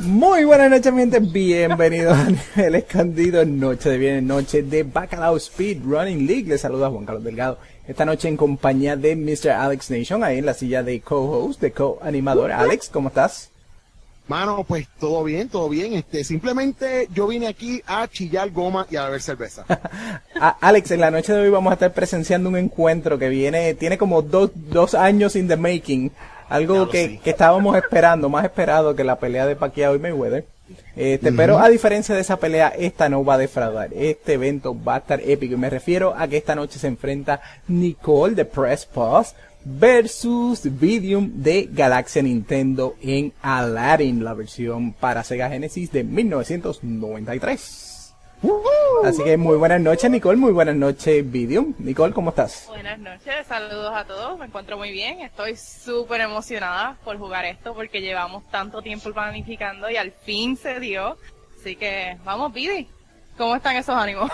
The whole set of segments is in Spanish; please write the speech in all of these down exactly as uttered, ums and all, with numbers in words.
Muy buenas noches, mi gente. Bienvenidos a Nivel Escondido, noche de viernes, noche de Bacalao Speed Running League. Les saluda Juan Carlos Delgado. Esta noche en compañía de mister Alex Nation, ahí en la silla de co-host, de co-animador. Alex, ¿cómo estás? Mano, pues todo bien, todo bien. Este, simplemente yo vine aquí a chillar goma y a beber cerveza. Alex, en la noche de hoy vamos a estar presenciando un encuentro que viene, tiene como dos, dos años in the making. Algo que, sí. que estábamos esperando, más esperado que la pelea de Pacquiao y Mayweather. Este, uh-huh. Pero a diferencia de esa pelea, esta no va a defraudar. Este evento va a estar épico. Y me refiero a que esta noche se enfrenta Nicole de Press Pause versus Vidium de Galaxia Nintendo en Aladdin, la versión para Sega Genesis de mil novecientos noventa y tres. Uh-huh. Así que muy buenas noches, Nicole, muy buenas noches, Vidium. Nicole, ¿cómo estás? Buenas noches, saludos a todos, me encuentro muy bien, estoy súper emocionada por jugar esto porque llevamos tanto tiempo planificando y al fin se dio. Así que vamos, Vidi, ¿cómo están esos ánimos?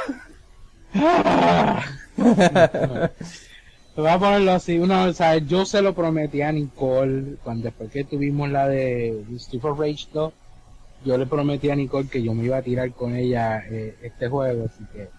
Voy a ponerlo así, uno, o sea, yo se lo prometí a Nicole cuando después que tuvimos la de Street of Rage dos, yo le prometí a Nicole que yo me iba a tirar con ella eh, este juego, así que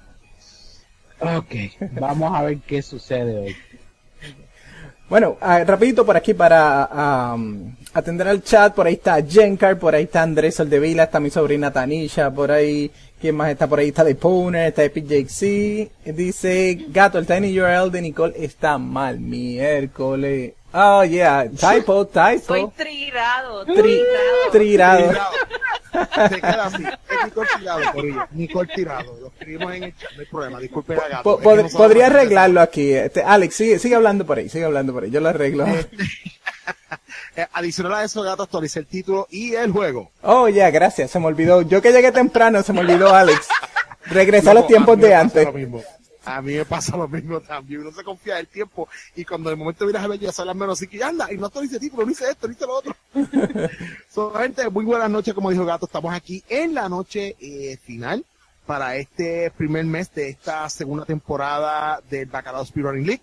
ok, vamos a ver qué sucede hoy. Bueno, uh, rapidito por aquí para um, atender al chat. Por ahí está Jenkar, por ahí está Andrés Soldevila, está mi sobrina Tanisha, por ahí, ¿quién más está por ahí? Está The Poner, está Epic Jake C. Dice, Gato, el Tiny U R L de Nicole está mal, miércoles. Oh, yeah, typo, typo. Soy trirado, Tri trirado. Se queda así, es Nicole tirado, por ella.Nicole tirado, lo escribimos en el chat, no hay problema, disculpe a Gato. Po pod no podría arreglarlo aquí. Este, Alex, sigue, sigue hablando por ahí, sigue hablando por ahí, yo lo arreglo. Adicional a eso, Gato, actualicé el título y el juego. Oh, ya, yeah, gracias, se me olvidó. Yo que llegué temprano, se me olvidó, Alex. Regresé a los tiempos de antes. A mí me pasa lo mismo también, uno se confía del tiempo y cuando de momento miras a ver ya salen menos así que anda y no actualice el título, no hice esto, no hice lo otro. So, gente, muy buenas noches, como dijo Gato, estamos aquí en la noche eh, final para este primer mes de esta segunda temporada del Bacalao Speed Running League.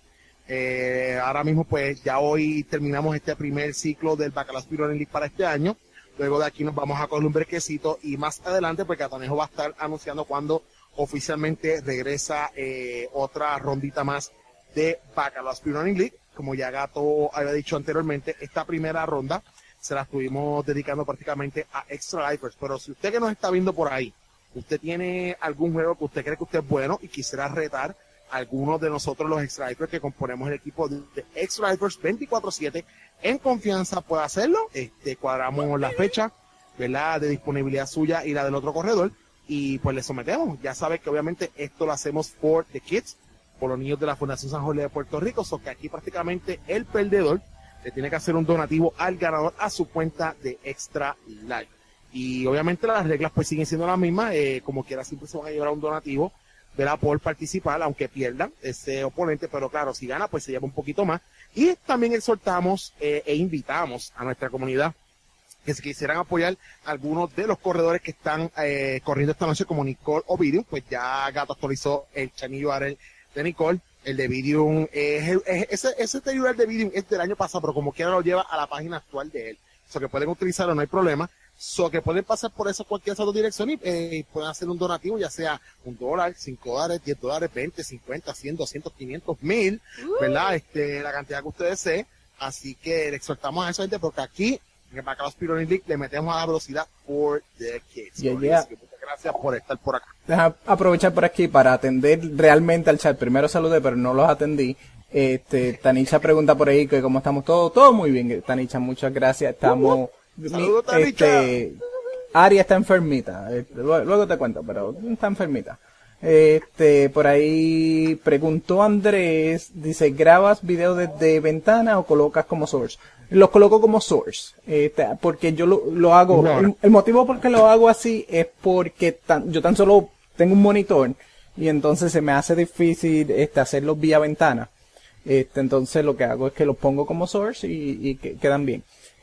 Eh, ahora mismo pues ya hoy terminamos este primer ciclo del Bacalao Speed Running League para este año. Luego de aquí nos vamos a coger un brequecito y más adelante pues Catanejo va a estar anunciando cuando oficialmente regresa eh, otra rondita más de Bacalao Speed Running League. Como ya Gato había dicho anteriormente, esta primera ronda se la estuvimos dedicando prácticamente a Extra Lifers. Pero si usted que nos está viendo por ahí, usted tiene algún juego que usted cree que usted es bueno y quisiera retar a algunos de nosotros los Extra Lifers que componemos el equipo de Extra Lifers veinticuatro siete, en confianza puede hacerlo. Este, cuadramos la fecha, ¿verdad?, de disponibilidad suya y la del otro corredor. Y pues le sometemos. Ya sabes que obviamente esto lo hacemos por the kids, por los niños de la Fundación San Jorge de Puerto Rico, so que aquí prácticamente el perdedor le tiene que hacer un donativo al ganador a su cuenta de Extra Life. Y obviamente las reglas pues siguen siendo las mismas, eh, como quiera siempre se van a llevar un donativo, ¿verdad?, por participar, aunque pierdan ese oponente, pero claro, si gana pues se lleva un poquito más. Y también exhortamos eh, e invitamos a nuestra comunidad que si quisieran apoyar a algunos de los corredores que están eh, corriendo esta noche, como Nicole o Vidium, pues ya Gato actualizó el chanillo de Nicole. El de Vidium, eh, es, ese, ese celular de Vidium es del año pasado, pero como quiera lo lleva a la página actual de él. So que pueden utilizarlo, no hay problema. So que pueden pasar por eso cualquier otra dirección y eh, pueden hacer un donativo, ya sea un dólar, cinco dólares, diez dólares, veinte, cincuenta, cien, doscientos, quinientos, mil, ¿verdad? Este, la cantidad que ustedes deseen. Así que le exhortamos a esa gente porque aquí en el Bacalao Speed Running League le metemos a la velocidad for the kids. Yeah, yeah. Así que muchas gracias por estar por acá. Deja aprovechar por aquí para atender realmente al chat. Primero saludé, pero no los atendí. Este, Tanisha pregunta por ahí que cómo estamos todos. Todo muy bien, Tanisha, muchas gracias. Estamos... Uh, Saludos, Tanisha. Este, Ari está enfermita. Luego, luego te cuento, pero está enfermita. Este, por ahí preguntó Andrés, dice, ¿grabas video desde ventana o colocas como source? Los coloco como source, este, porque yo lo, lo hago, no. el, el motivo por que lo hago así es porque tan, yo tan solo tengo un monitor y entonces se me hace difícil este, hacerlo vía ventana. Este, entonces lo que hago es que los pongo como source y, y que, quedan bien.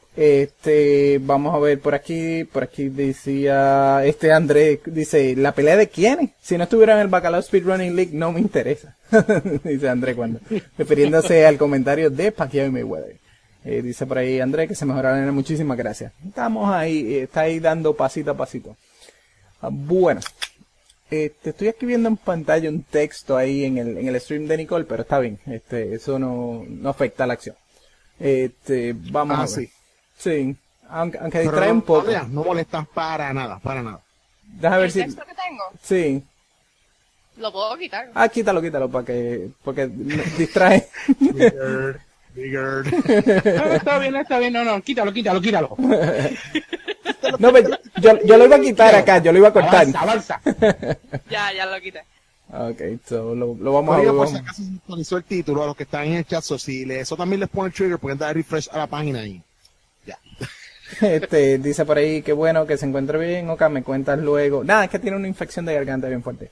Este, vamos a ver por aquí, por aquí decía, este Andrés dice, ¿la pelea de quiénes? Si no estuviera en el Bacalao Speedrunning League no me interesa. Dice Andrés cuando, refiriéndose al comentario de Pacquiao y Mayweather. Eh, dice por ahí Andrés que se mejora la nena, muchísimas gracias. Estamos ahí, eh, está ahí dando pasito a pasito. Ah, bueno, este, estoy escribiendo en pantalla un texto ahí en el, en el stream de Nicole, pero está bien, este, eso no, no afecta a la acción. Este, vamos Ah, a ver. sí. Sí, aunque, aunque Pero distrae no, un poco. no, no molestas para nada, para nada. Déjame ver ¿El si... texto que tengo? Sí. Lo puedo quitar. Ah, quítalo, quítalo, para que, porque me distrae. Bigger, bigger. No, está bien, está bien, no, no, quítalo, quítalo, quítalo. No, pero yo, yo lo iba a quitar acá, yo lo iba a cortar. Avanza, avanza. Ya, ya lo quité. Ok, so, lo, lo vamos Oiga, a por si ver. acaso se actualizó el título a los que están en el chat, so, si le, eso también les pone el trigger, pueden dar refresh a la página ahí. Ya. Este, dice por ahí que bueno, que se encuentre bien, Oka, me cuentas luego. Nada, es que tiene una infección de garganta bien fuerte.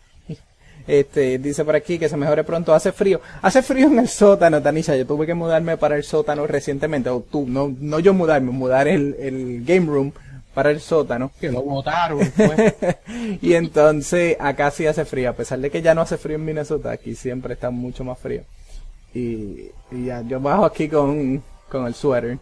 Este, dice por aquí que se mejore pronto, hace frío. Hace frío en el sótano, Tanisha, yo tuve que mudarme para el sótano recientemente, o tú, no, no yo mudarme, mudar el, el game room para el sótano. Que lo botaron, pues. Y entonces acá sí hace frío, a pesar de que ya no hace frío en Minnesota, aquí siempre está mucho más frío. Y, y ya, yo bajo aquí con, con el suéter.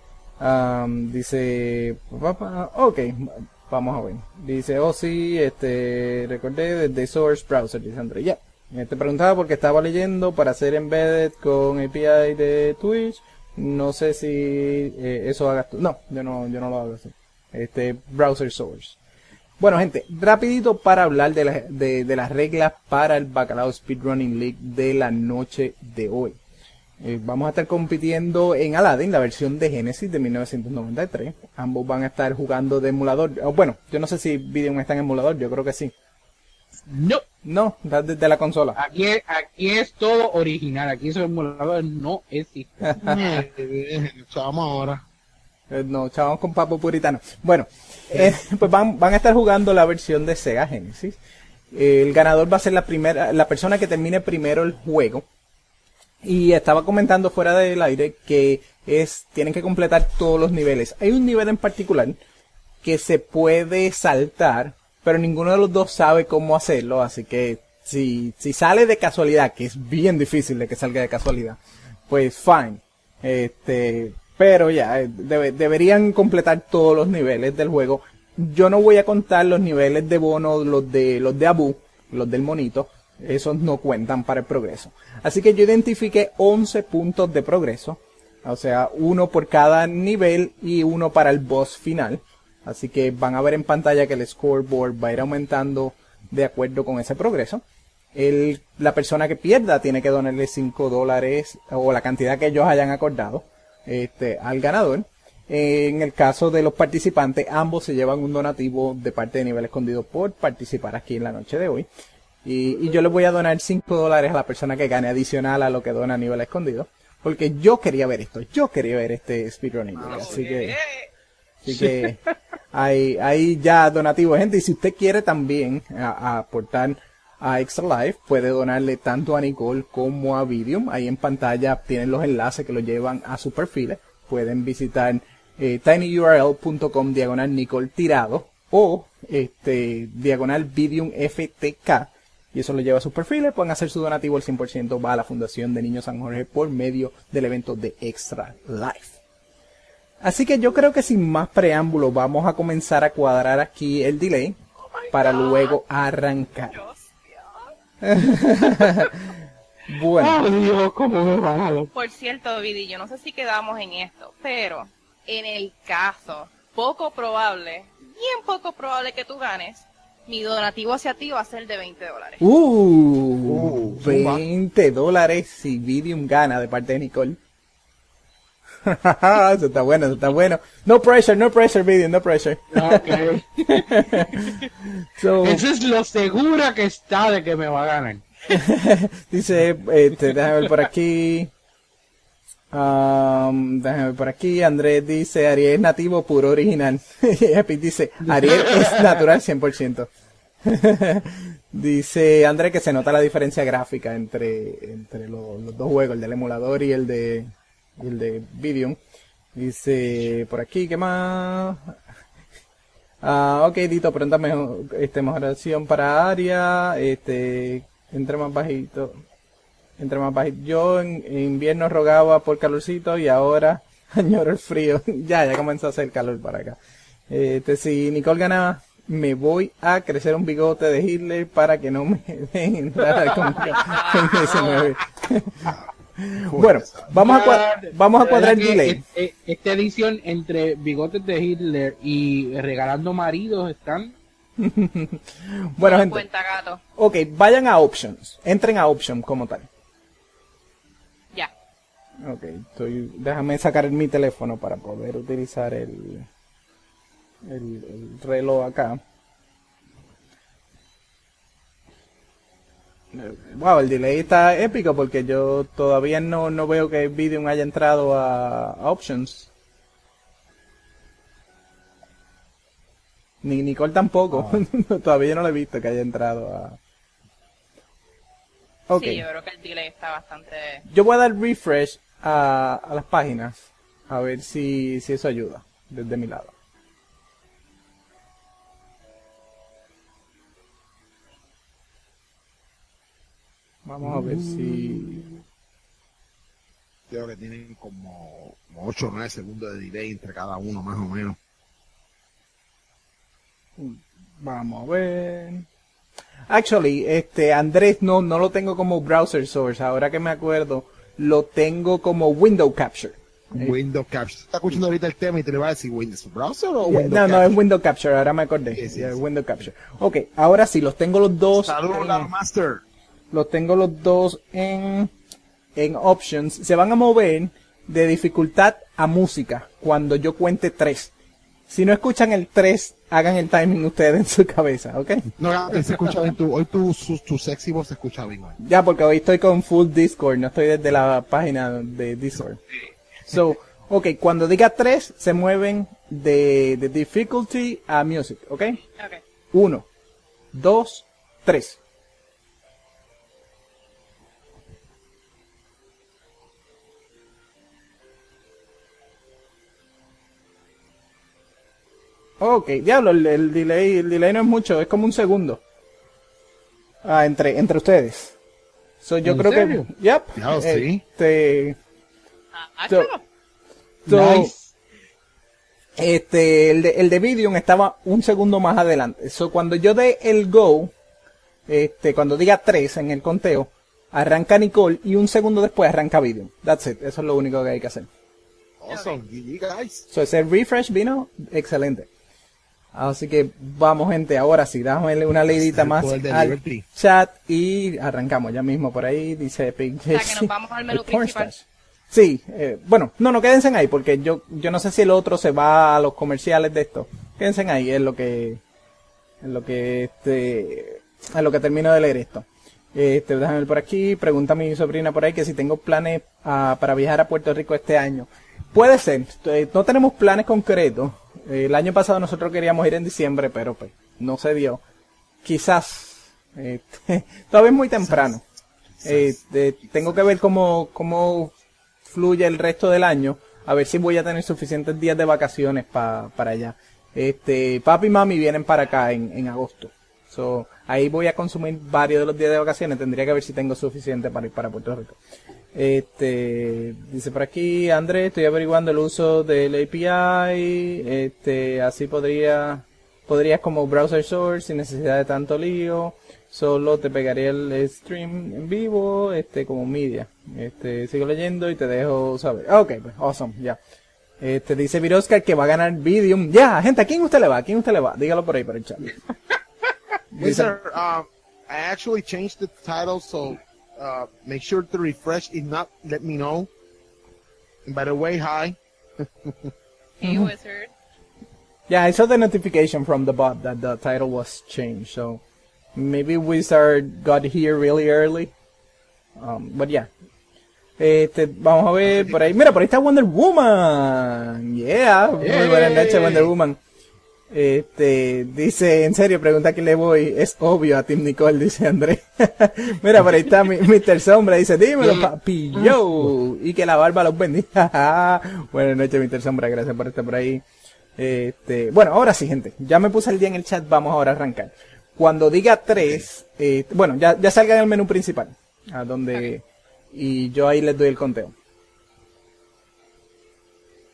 Um, dice, papá, ok, vamos a ver. Dice, oh sí, este, recordé desde Source Browser, dice André. Ya, te preguntaba porque estaba leyendo para hacer embedded con A P I de Twitch. No sé si eh, eso hagas tú. No, yo no, yo no lo hago así. Este, Browser Source. Bueno, gente, rapidito para hablar de, la, de, de las reglas para el Bacalao Speedrunning League de la noche de hoy. Eh, vamos a estar compitiendo en Aladdin, la versión de Genesis de mil novecientos noventa y tres. Ambos van a estar jugando de emulador. Oh, bueno, yo no sé si Videon está en emulador, yo creo que sí. No, No, está desde la consola. aquí es, aquí es todo original, aquí esos emuladores no existen. Eh, Vamos ahora. Eh, no, chavos con papo puritano. Bueno, eh, pues van, van a estar jugando la versión de Sega Genesis. Eh, el ganador va a ser la primera, la persona que termine primero el juego. Y estaba comentando fuera del aire que es, tienen que completar todos los niveles. Hay un nivel en particular que se puede saltar, pero ninguno de los dos sabe cómo hacerlo, así que si, si sale de casualidad, que es bien difícil de que salga de casualidad, pues fine. Este, pero ya, eh, debe- deberían completar todos los niveles del juego. Yo no voy a contar los niveles de bono, los de, los de Abu, los del monito. Esos no cuentan para el progreso. Así que yo identifiqué once puntos de progreso. O sea, uno por cada nivel y uno para el boss final. Así que van a ver en pantalla que el scoreboard va a ir aumentando de acuerdo con ese progreso. El, la persona que pierda tiene que donarle cinco dólares o la cantidad que ellos hayan acordado este, al ganador. En el caso de los participantes, ambos se llevan un donativo de parte de Nivel Escondido por participar aquí en la noche de hoy. Y, y yo le voy a donar cinco dólares a la persona que gane adicional a lo que dona a Nivel Escondido. Porque yo quería ver esto, yo quería ver este speedrunning. Así que, así que hay, hay ya donativos, gente. Y si usted quiere también a- a aportar a Extra Life, puede donarle tanto a Nicole como a Videum. Ahí en pantalla tienen los enlaces que lo llevan a sus perfiles. Pueden visitar eh, tinyurl.com diagonal Nicole Tirado o este diagonal Videum F T K. Y eso lo lleva a sus perfiles. Pueden hacer su donativo, el cien por ciento va a la Fundación de Niños San Jorge por medio del evento de Extra Life. Así que yo creo que sin más preámbulos vamos a comenzar a cuadrar aquí el delay para luego arrancar. Bueno, Oh Dios, cómo me van a dar. Por cierto, Vidi, yo no sé si quedamos en esto, pero en el caso poco probable, bien poco probable que tú ganes, mi donativo hacia ti va a ser de veinte dólares. uh, Uh, veinte dólares si Videum gana de parte de Nicole. Eso está bueno, eso está bueno. No pressure, no pressure, Videum, no pressure. Ok. So, Eso es lo segura que está de que me va a ganar. dice, este, déjame ver por aquí. Um, déjame ver por aquí. Andrés dice, Ariel es nativo puro original. Y Epic dice, Ariel es natural cien por ciento. Dice Andrés que se nota la diferencia gráfica entre, entre los, los dos juegos, el del emulador y el de, y el de Videum. Dice por aquí, ¿qué más? Ah, ok, Dito, pronta mejor, este, mejoración para Aria, este, entre más bajito, entre más bajito. Yo en, en invierno rogaba por calorcito y ahora Añoro el frío. Ya, ya comenzó a hacer calor para acá. Este, si Nicole gana, me voy a crecer un bigote de Hitler para que no me dejen entrar con con diecinueve. Bueno, vamos a, cua- vamos a cuadrar el ¿Verdad que delay. e- e- Esta edición entre bigotes de Hitler y regalando maridos están... Bueno, Por gente. cuenta, gato. Ok, vayan a Options. Entren a Options como tal. Ya. Ok, estoy, déjame sacar mi teléfono para poder utilizar el, el, el reloj acá. Eh, Wow, el delay está épico porque yo todavía no, no veo que Videum haya entrado a, a Options. Ni Nicole tampoco. Todavía no lo he visto que haya entrado a... Ok. Sí, yo creo que el delay está bastante... Yo voy a dar refresh a, a las páginas a ver si, si eso ayuda desde mi lado. Vamos a ver si... Creo que tienen como ocho o nueve segundos de delay entre cada uno, más o menos. Vamos a ver... Actually, este Andrés no, no lo tengo como browser source, ahora que me acuerdo, lo tengo como window capture. Eh, Windows Capture. ¿Estás escuchando ahorita el tema y te le va a decir Windows Browser o Yeah, Windows no, no, Capture? es window capture, ahora me acordé. Sí, sí, Yeah, sí. window capture. Ok, ahora sí, los tengo los dos. Saludos, en- Lalo Master. los tengo los dos en, en options. Se van a mover de dificultad a música cuando yo cuente tres. Si no escuchan el tres, hagan el timing ustedes en su cabeza, ¿ok? No, ya, se escucha bien tu, hoy tu, su, tu sexy voz se escucha bien hoy. Ya, porque hoy estoy con full Discord, no estoy desde la página de Discord. So, ok, cuando diga tres, se mueven de, de difficulty a music, ¿ok? Ok. Uno, dos, tres. Ok, diablo, el, el delay, el delay no es mucho, es como un segundo. Ah, entre, entre ustedes. So, yo ¿En creo serio? que, yep. Ya, sí. Este, Ah, So- áchalo. so, Nice. este, el de, el de Videum estaba un segundo más adelante. So, cuando yo dé el go, este, cuando diga tres en el conteo, arranca Nicole y un segundo después arranca Videum. That's it. Eso es lo único que hay que hacer. Awesome, G G, guys. So, ese refresh vino excelente. Así que vamos, gente, ahora sí, dame una leidita el más poder de al Liberty. chat y arrancamos ya mismo por ahí, dice Epic. O sea, que nos vamos al menú El porn principal. stash. Sí, eh, bueno, no, no, quédense ahí porque yo yo no sé si el otro se va a los comerciales de esto. Quédense ahí, es lo que en lo que este en lo que termino de leer esto. Este, déjame ver por aquí, pregunta mi sobrina por ahí que si tengo planes ah, para viajar a Puerto Rico este año. Puede ser, eh, no tenemos planes concretos. Eh, el año pasado nosotros queríamos ir en diciembre, pero pues no se dio. Quizás, eh, todavía es muy temprano. Eh, de- tengo que ver cómo, cómo fluye el resto del año, a ver si voy a tener suficientes días de vacaciones pa- para allá. Este, papi y mami vienen para acá en, en agosto. So, ahí voy a consumir varios de los días de vacaciones, tendría que ver si tengo suficiente para ir para Puerto Rico. Este, dice por aquí, Andrés, estoy averiguando el uso del A P I, este, así podría, podrías como browser source sin necesidad de tanto lío, solo te pegaría el stream en vivo, este, como media. Este, sigo leyendo y te dejo saber. Ah, ok, pues, awesome, ya. Este, dice Viroscar que va a ganar Videum. Ya, gente, ¿a quién usted le va? ¿A quién usted le va? Dígalo por ahí, por el chat. Wizard, um, I actually changed the title, so uh, make sure to refresh. If not, let me know. And by the way, hi. Hey, Wizard. Yeah, I saw the notification from the bot that the title was changed, so maybe Wizard got here really early. Um, but yeah. Este, vamos a ver por ahí. Mira, por ahí está Wonder Woman. Yeah, muy buenas noches, Wonder Woman. Este, dice, en serio, pregunta a quién le voy. Es obvio a Team Nicole, dice Andrés. Mira, por ahí está mi, mister Sombra, dice, dímelo, papi, yo. Y que la barba los bendiga. Buenas noches, mister Sombra, gracias por estar por ahí. Este, bueno, ahora sí, gente. Ya me puse el día en el chat, vamos ahora a arrancar. Cuando diga tres, eh, bueno, ya, ya salga en el menú principal. A donde, y yo ahí les doy el conteo.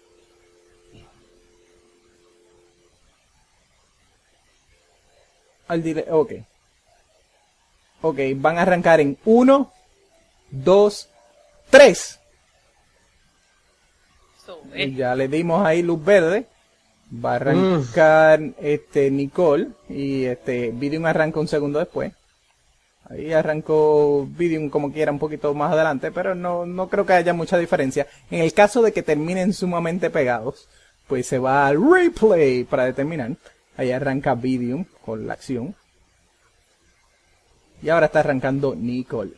al delay. Ok. Ok, van a arrancar en uno, dos, tres. Sube. Y ya le dimos ahí luz verde. Va a arrancar este Nicole y este Vidium arranca un segundo después. Ahí arrancó Vidium como quiera un poquito más adelante, pero no, no creo que haya mucha diferencia. En el caso de que terminen sumamente pegados, pues se va al replay para determinar. Ahí arranca Vidium con la acción. Y ahora está arrancando Nicole.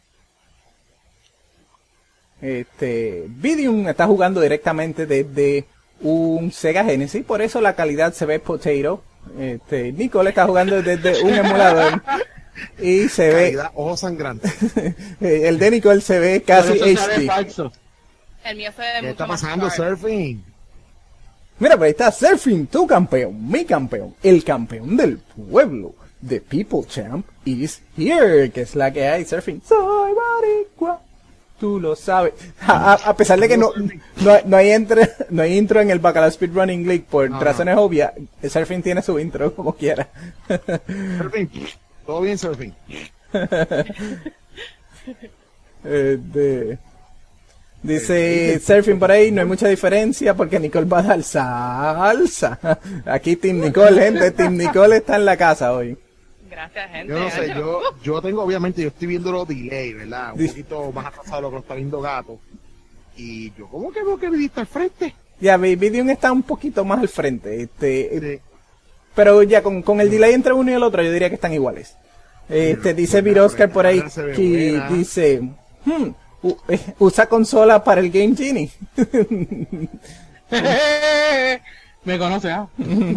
Este, Vidium está jugando directamente desde un Sega Genesis, por eso la calidad se ve potato. Este, Nicole está jugando desde un emulador y se Calidad, ve, ojos sangrantes. el de Nicole se ve casi Por eso se ve H D. falso. El mío se ve ¿Qué mucho está más pasando, hard. Surfing? Mira, pero ahí está Surfing, tu campeón, mi campeón, el campeón del pueblo. The People Champ is here, que es la que hay, Surfing. Soy boricua, tú lo sabes. A, a- a pesar de que no, no, no hay intro, no hay intro en el Bacalao Speedrunning League por No, razones obvias, Surfing tiene su intro como quiera. Surfing. Todo bien, Surfing. Eh, de- Dice Surfing por ahí, no hay mucha diferencia porque Nicole va a dar salsa. Aquí Team Nicole, gente, Team Nicole está en la casa hoy. Gracias, gente. Yo no sé, Ay, yo, yo tengo, obviamente, yo estoy viendo los delay, ¿verdad? Un Sí. poquito más atrasado de lo que lo está viendo Gato. Y yo, ¿cómo que veo que viviste al frente? Ya, Vidium está un poquito más al frente, este, eh, Sí. pero ya con, con el delay entre uno y el otro yo diría que están iguales. Este, dice buena, Vir Oscar por ahí, buena, se ve que buena. dice, hmm, u- eh, usa consola para el Game Genie. Me conoce, ¿ah?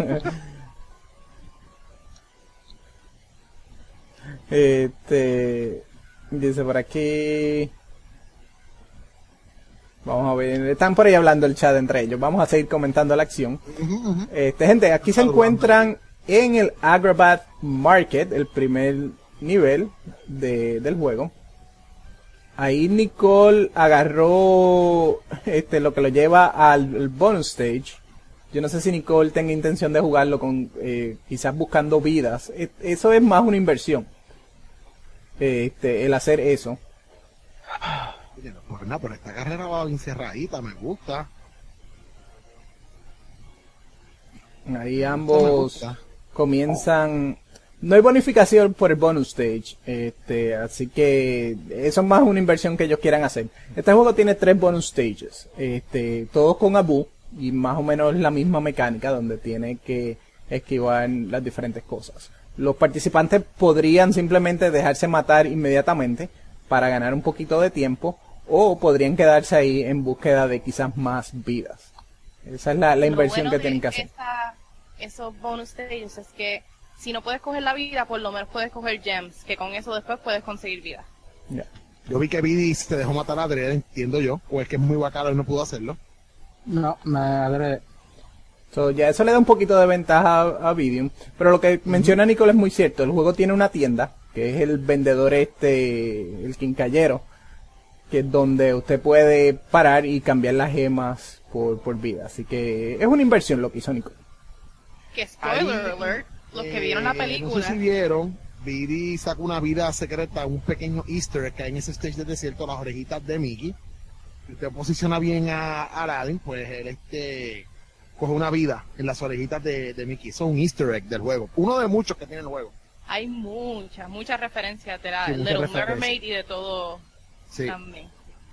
Este, dice por aquí, vamos a ver, están por ahí hablando el chat entre ellos, vamos a seguir comentando la acción. Ujú, ujú. Este, gente, aquí se encuentran en el Agrabah Market, el primer nivel de, del juego. Ahí Nicole agarró este lo que lo lleva al, al bonus stage. Yo no sé si Nicole tenga intención de jugarlo con eh, quizás buscando vidas. E- Eso es más una inversión. Este, el hacer eso. Oye, no, pues nada, pero esta carrera va bien cerradita, me gusta. Ahí me ambos gusta. comienzan. No hay bonificación por el bonus stage, este, así que eso es más una inversión que ellos quieran hacer. Este juego tiene tres bonus stages, este, todos con Abu y más o menos la misma mecánica donde tiene que esquivar las diferentes cosas. Los participantes podrían simplemente dejarse matar inmediatamente para ganar un poquito de tiempo o podrían quedarse ahí en búsqueda de quizás más vidas. Esa es la, la Lo inversión bueno que de tienen que hacer. esa- esos bonus stages es que si no puedes coger la vida, por lo menos puedes coger gems, que con eso después puedes conseguir vida. Ya. Yo vi que Vidi se dejó matar a Adriel, entiendo yo, o es que es muy bacano y no pudo hacerlo. No, me adrede. So, ya eso le da un poquito de ventaja a, a Vidium. Pero lo que menciona Nicole es muy cierto. El juego tiene una tienda, que es el vendedor este, el quincallero, que es donde usted puede parar y cambiar las gemas por, por vida. Así que es una inversión lo que hizo Nicole. Que spoiler Ahí, alert, los que vieron la eh, película. No sé si vieron, Vidi sacó una vida secreta, un pequeño easter egg que hay en ese stage del desierto, las orejitas de Mickey. Si usted posiciona bien a a Aladdin, pues él este coge una vida en las orejitas de, de Mickey. Eso es un easter egg del juego. Uno de muchos que tiene el juego. Hay muchas, muchas referencias de la Sí, muchas Little referencias. Mermaid y de todo Sí. también.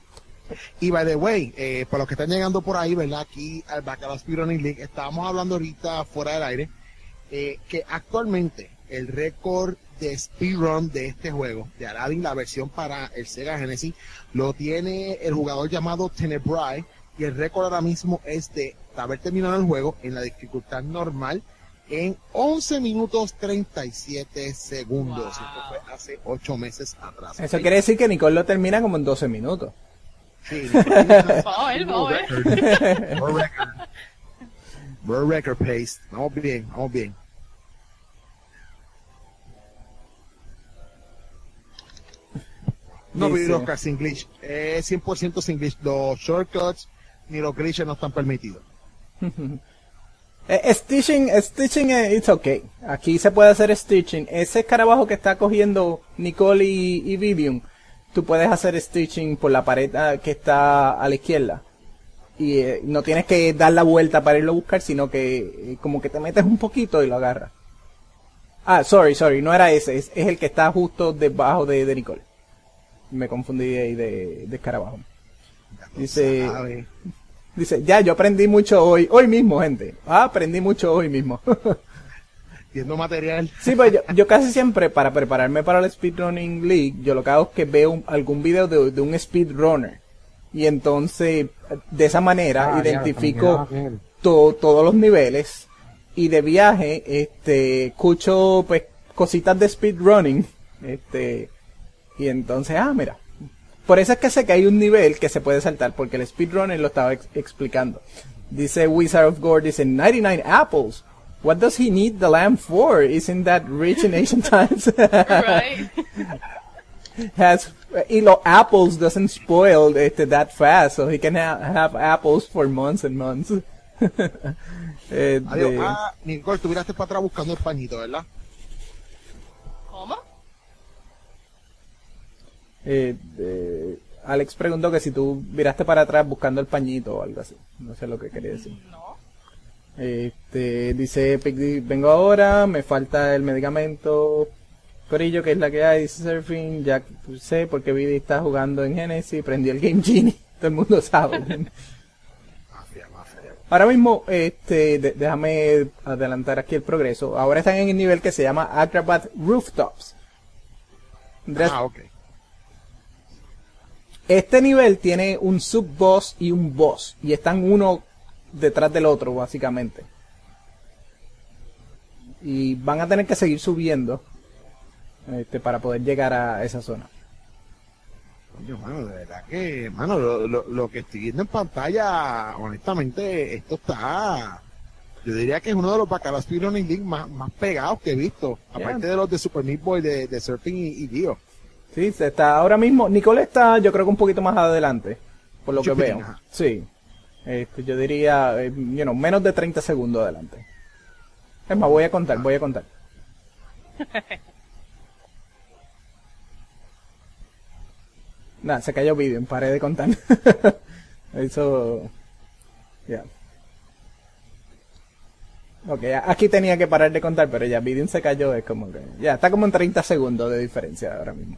Y by the way, eh, para los que están llegando por ahí, ¿verdad? Aquí al Bacalao Speedrunning League, estábamos hablando ahorita fuera del aire, eh, que actualmente el récord de speedrun de este juego, de Aladdin, la versión para el Sega Genesis, lo tiene el jugador llamado Tenebrae, y el récord ahora mismo es de haber terminado el juego en la dificultad normal en once minutos treinta y siete segundos. Wow. Esto fue hace ocho meses atrás. Eso ¿ok? quiere decir que Nicole lo termina como en doce minutos. Sí, Vamos a ver, vamos a ver. World record. World record pace. Vamos bien, vamos bien. No, Dice- pero Oscar, sin glitch. Es cien por ciento sin glitch. Los shortcuts ni los glitches no están permitidos. Eh, stitching, stitching, eh, it's okay. Aquí se puede hacer stitching. Ese escarabajo que está cogiendo Nicole y, y Vivian, tú puedes hacer stitching por la pared ah, que está a la izquierda. Y eh, no tienes que dar la vuelta para irlo a buscar, sino que eh, como que te metes un poquito y lo agarras. Ah, sorry, sorry, no era ese, es, es el que está justo debajo de, de Nicole. Me confundí ahí de, de escarabajo. Dice, Sabe. dice, ya, yo aprendí mucho hoy, hoy mismo, gente. Ah, aprendí mucho hoy mismo. Viendo material. Sí, pues yo, yo casi siempre, para prepararme para el Speedrunning League, yo lo que hago es que veo un- algún video de, de un speedrunner. Y entonces, de esa manera, Ah, identifico ya, también. to- todos los niveles. Y de viaje, este, escucho, pues, cositas de speedrunning. Este, y entonces, ah, mira. Por eso es que sé que hay un nivel que se puede saltar, porque el speedrunner lo estaba ex- explicando. Dice Wizard of Gore, dice ninety-nine apples. What does he need the lamb for? Isn't that rich in ancient times? Right. Has y los apples doesn't spoil este, that fast, so he can ha- have apples for months and months. Eh, Adiós. de- Ah, Nicole, tú miraste para atrás buscando el pañito, ¿verdad? ¿Cómo? eh, de- Alex preguntó que si tú miraste para atrás buscando el pañito o algo así. No sé lo que quería decir. No. Este, dice Piggy, vengo ahora, me falta el medicamento. Corillo, que es la que hay, dice Surfing, ya sé porque Vidi está jugando en Genesis, prendí el Game Genie, todo el mundo sabe. Mafia, mafia. Ahora mismo, este, de- déjame adelantar aquí el progreso. Ahora están en el nivel que se llama Acrobat Rooftops. Andrés, Ah, ok. este nivel tiene un sub-boss y un boss, y están uno detrás del otro, básicamente. Y van a tener que seguir subiendo este, para poder llegar a esa zona. Coño, mano, de verdad que, mano, lo, lo, lo que estoy viendo en pantalla, honestamente, esto está, yo diría que es uno de los Bacalao Speedrunning League más, más pegados que he visto, Yeah. aparte de los de Super Meat Boy, de, de Surfing y, y Dio. Sí, se está ahora mismo. Nicole está, yo creo que un poquito más adelante, por lo que Chupitín, veo. ajá. Sí. Este, yo diría, eh, you know, menos de treinta segundos adelante. Es más, voy a contar, voy a contar. Nada, se cayó vídeo, paré de contar. Eso. Ya. Ok, a- aquí tenía que parar de contar, pero ya vídeo se cayó, es como que. Ya, está como en treinta segundos de diferencia ahora mismo.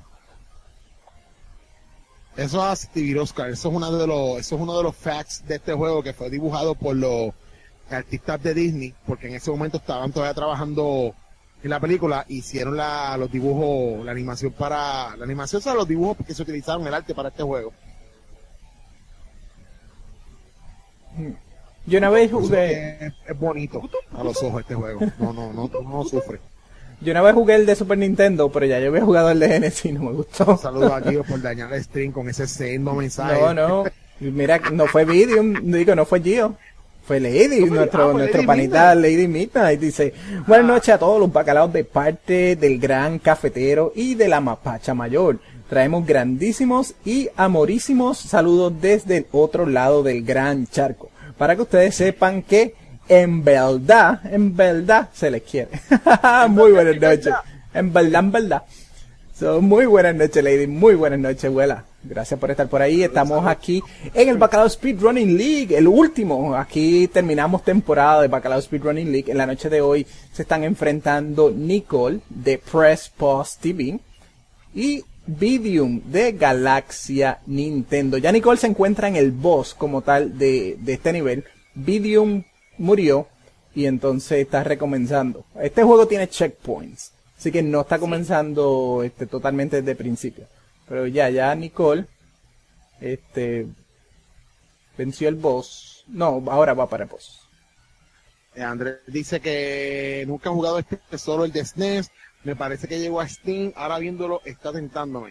Eso es Stevie Oscar, eso es uno de los, eso es uno de los facts de este juego que fue dibujado por los artistas de Disney, porque en ese momento estaban todavía trabajando en la película, hicieron la, los dibujos, la animación para, la animación son los dibujos que se utilizaron, el arte para este juego. Yo una vez Eso jugué. es, es bonito a los ojos este juego, no, no, no, no, no sufre. Yo una vez jugué el de Super Nintendo, pero ya yo había jugado el de Genesis y no me gustó. Saludos a Gio por dañar el stream con ese sendo mensaje. No, no. Mira, no fue Video, digo, no fue Gio. Fue Lady, ¿Cómo fue? nuestro, Ah, fue nuestro Lady panita Lady Midnight. Dice, buenas noches a todos los bacalaos de parte del gran cafetero y de la mapacha mayor. Traemos grandísimos y amorísimos saludos desde el otro lado del gran charco. Para que ustedes sepan que en verdad, en verdad se les quiere. Muy buenas noches. En verdad, en verdad. So, muy buenas noches, Lady. Muy buenas noches, abuela. Gracias por estar por ahí. Estamos aquí en el Bacalao Speedrunning League, el último. Aquí terminamos temporada de Bacalao Speedrunning League. En la noche de hoy se están enfrentando Nicole de Press Pause T V y Vidium de Galaxia Nintendo. Ya Nicole se encuentra en el boss como tal de, de este nivel. Vidium murió y entonces está recomenzando. Este juego tiene checkpoints, así que no está comenzando este, totalmente desde el principio. Pero ya, ya Nicole este, venció el boss. No, ahora va para el boss. Eh, Andrés dice que nunca ha jugado este, solo el de S N E S. Me parece que llegó a Steam. Ahora viéndolo, está tentándome.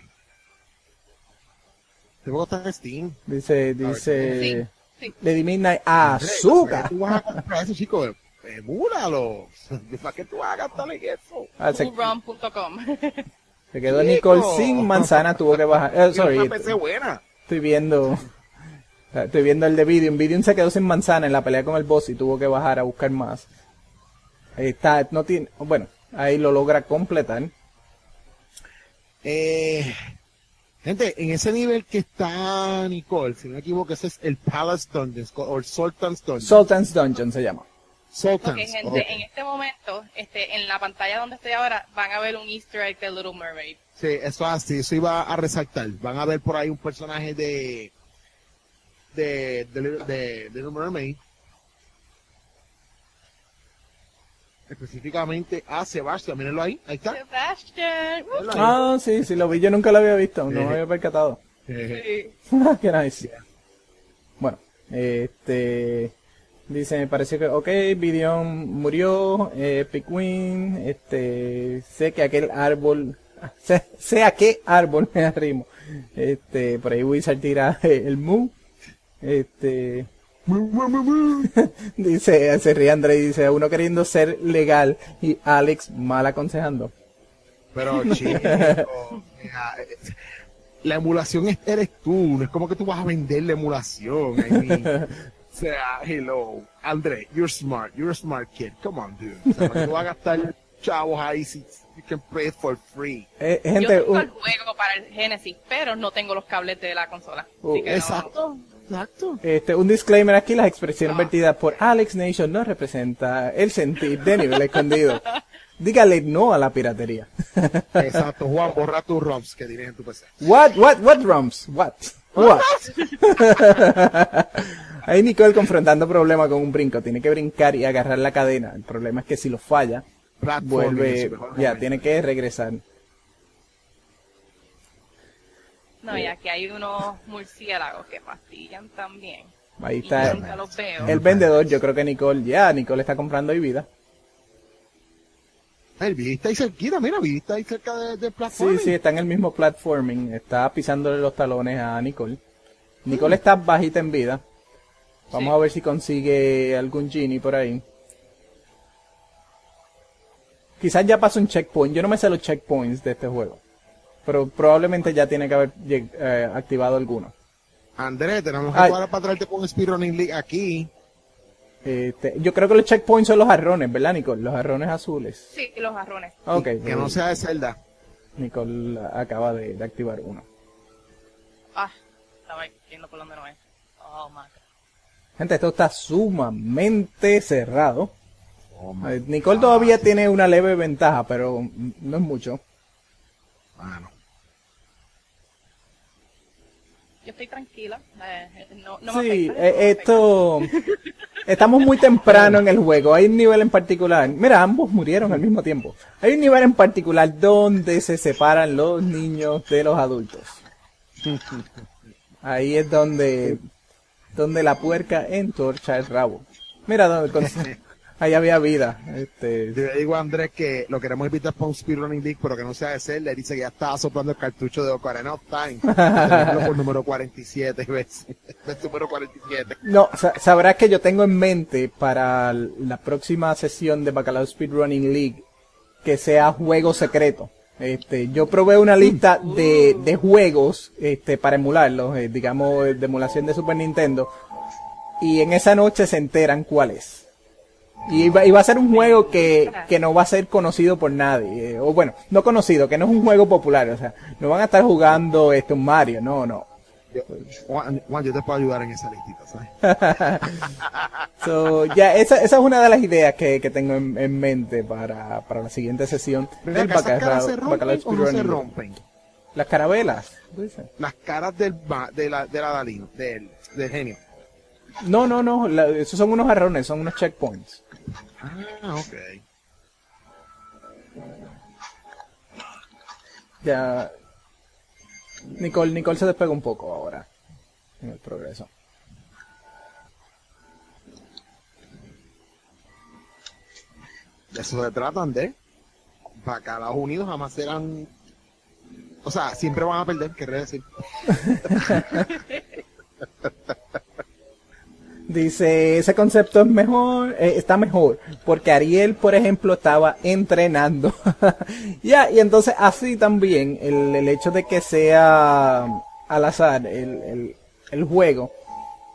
Este juego está en Steam. Dice, ver, dice Sí, sí. Lady Midnight, Andrés, azúcar. ¿para qué tú vas a comprar eso, chico? Emúlalo. ¿Para qué tú vas a gastar en eso? Ah, se, coolrun punto com. se quedó Chico. Nicole sin manzana, tuvo que bajar. Eh, sorry, Una P C buena. estoy viendo O sea, estoy viendo el de Vidium. Vidium se quedó sin manzana en la pelea con el boss y tuvo que bajar a buscar más. Ahí está, no tiene, bueno, ahí lo logra completar. Eh, gente, en ese nivel que está Nicole, si no me equivoco, ese es el Palace Dungeons o el Sultan's Dungeon. Sultan's Dungeon se llama. Sultan's. Ok, gente, Okay. en este momento, este, en la pantalla donde estoy ahora, van a ver un Easter egg de Little Mermaid. Sí, eso así, eso iba a resaltar. Van a ver por ahí un personaje de de de, de, de Little Mermaid. Específicamente a Sebastián, mírenlo ahí, ahí está. Sebastian. Uh, Mírenlo ahí. Ah, sí, sí, lo vi, yo nunca lo había visto, no Eh. me había percatado. Eh, sí. Qué nice. Bueno, este... Dice, me pareció que, ok, Vidion murió, eh, Pikmin, este... Sé que aquel árbol... Sé, sé a qué árbol me arrimo. Este, por ahí Wizard tira el Mu. Este... dice, se ríe André y dice, uno queriendo ser legal y Alex mal aconsejando. Pero chico, mira, eh, la emulación es- eres tú, no es como que tú vas a vender la emulación. I mean, o sea, hello, André, you're smart, you're a smart kid, come on, dude. O sea, no tú vas a gastar chavos ahí si you can play it for free. Eh, Yo gente, tengo un- el juego para el Genesis, pero no tengo los cables de la consola. Uh, Así que no- Exacto, exacto. Este, un disclaimer aquí, las expresiones Ah. vertidas por Alex Nation no representa el sentir de nivel escondido. Dígale no a la piratería. Exacto, Juan, borra tus ROMs que tienes en tu P C. What, what, what drums? What? What? Ahí Nicole confrontando problemas con un brinco. Tiene que brincar y agarrar la cadena. El problema es que si lo falla, Platforming en vuelve, su mejor ya, momento. tiene que regresar. No, y aquí hay unos murciélagos que fastidian también. Ahí Y está yo nunca los veo. el vendedor. Yo creo que Nicole, ya, Nicole está comprando ahí vida. El Vidi está ahí cerquita, mira, Vidi está ahí cerca de, de platforming. Sí, sí, está en el mismo platforming. Está pisándole los talones a Nicole. Nicole está bajita en vida. Vamos Sí. a ver si consigue algún genie por ahí. Quizás ya pasó un checkpoint. Yo no me sé los checkpoints de este juego. Pero probablemente ya tiene que haber lleg- eh, activado alguno. Andrés, tenemos que Ay. cuadrar para traerte con Speedrunning League aquí. Este, yo creo que los checkpoints son los jarrones, ¿verdad, Nicole? Los jarrones azules. Sí, los jarrones. Ok. Que no sea de Zelda. Nicole acaba de, de activar uno. Ah, estaba viendo por donde no es. Oh, my God. Gente, esto está sumamente cerrado. Oh, Eh, Nicole todavía tiene una leve ventaja, pero no es mucho. mano. Yo estoy tranquila. eh, no, no me Sí, afecta, eh, no me esto... Estamos muy temprano en el juego. Hay un nivel en particular. Mira, ambos murieron al mismo tiempo. Hay un nivel en particular donde se separan los niños de los adultos. Ahí es donde... Donde la puerca entorcha el rabo. Mira, donde, con- ahí había vida. Este, Yo le digo a Andrés que lo queremos invitar para un Speedrunning League, pero que no sea de Zelda. Él dice que ya estaba soplando el cartucho de Ocarina of Time. Tenerlo por número cuarenta y siete, ¿ves? Es número cuarenta y siete. No, sa- sabrás que yo tengo en mente para la próxima sesión de Bacalao Speedrunning League que sea juego secreto. Este, yo probé una lista de, de juegos este, para emularlos, eh, digamos de emulación de Super Nintendo, y en esa noche se enteran cuál es. Y va, y va a ser un juego que, que no va a ser conocido por nadie, eh, o bueno, no conocido, que no es un juego popular, o sea, no van a estar jugando este, un Mario, no, no. Yo, Juan, Juan, yo te puedo ayudar en esa listita, ¿sabes? So, ya, esa, esa es una de las ideas que, que tengo en, en mente para, para la siguiente sesión Pero del acá, ¿esas caras Bacalao- se Bacalao rompen o no se Speedrunning. rompen? Las carabelas. ¿tú dices? Las caras del, ba- de la, de la Dalino, del, del genio. No, no, no, la- esos son unos jarrones, son unos checkpoints. Ah, ok. Ya, Nicole, Nicole se despega un poco ahora en el progreso. De eso se tratan de. Bacalaos unidos jamás serán. O sea, siempre van a perder, querré decir. Dice, ese concepto es mejor, eh, está mejor, porque Ariel, por ejemplo, estaba entrenando. Ya, y entonces así también, el, el hecho de que sea al azar el, el, el juego,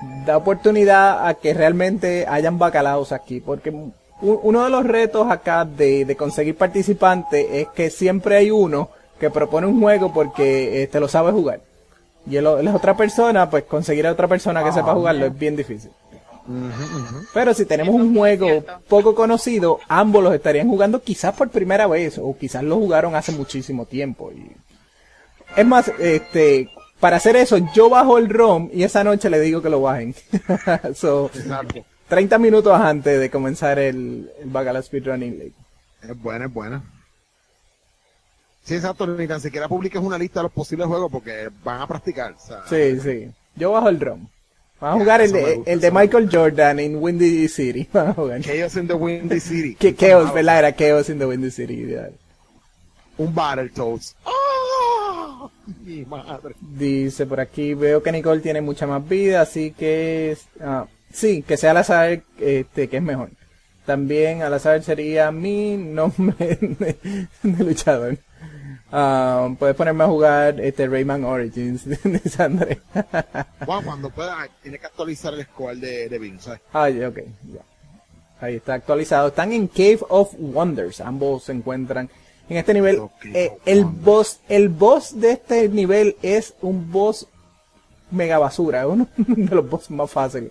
da oportunidad a que realmente hayan bacalaos aquí, porque u- uno de los retos acá de, de conseguir participantes es que siempre hay uno que propone un juego porque este lo sabe jugar. Y el, o- la otra persona, pues conseguir a otra persona que sepa jugarlo es bien difícil. Pero si tenemos Eso un es juego cierto. poco conocido, ambos los estarían jugando quizás por primera vez o quizás lo jugaron hace muchísimo tiempo. Y... Es más, este, para hacer eso, yo bajo el ROM y esa noche le digo que lo bajen. So, Exacto. treinta minutos antes de comenzar el, el Bacalao Speedrunning League. Es buena, es buena. Sí, exacto, ni tan siquiera publiques una lista de los posibles juegos porque van a practicar. O sea, Sí, sí. Yo bajo el ROM. Vamos a jugar el eso me de, gusta, el de eso me Michael Jordan en Windy City. Vamos a jugar. Chaos in the Windy City. Que Chaos, ¿verdad? Era Chaos in the Windy City. ideal. Un Battletoads. ¡Oh! Mi madre. Dice por aquí, veo que Nicole tiene mucha más vida, así que ah, sí, que sea al azar, este, que es mejor. También al azar sería mi nombre de, de luchador. Ah, puedes ponerme a jugar este Rayman Origins, dice André. Bueno, cuando pueda, tiene que actualizar el score de, de Vin, ¿sabes? Ay, ok, ya. Ahí está actualizado. Están en Cave of Wonders, ambos se encuentran en este nivel. Ok, Eh, el Wonders. boss, el boss de este nivel es un boss mega basura, es uno de los boss más fáciles.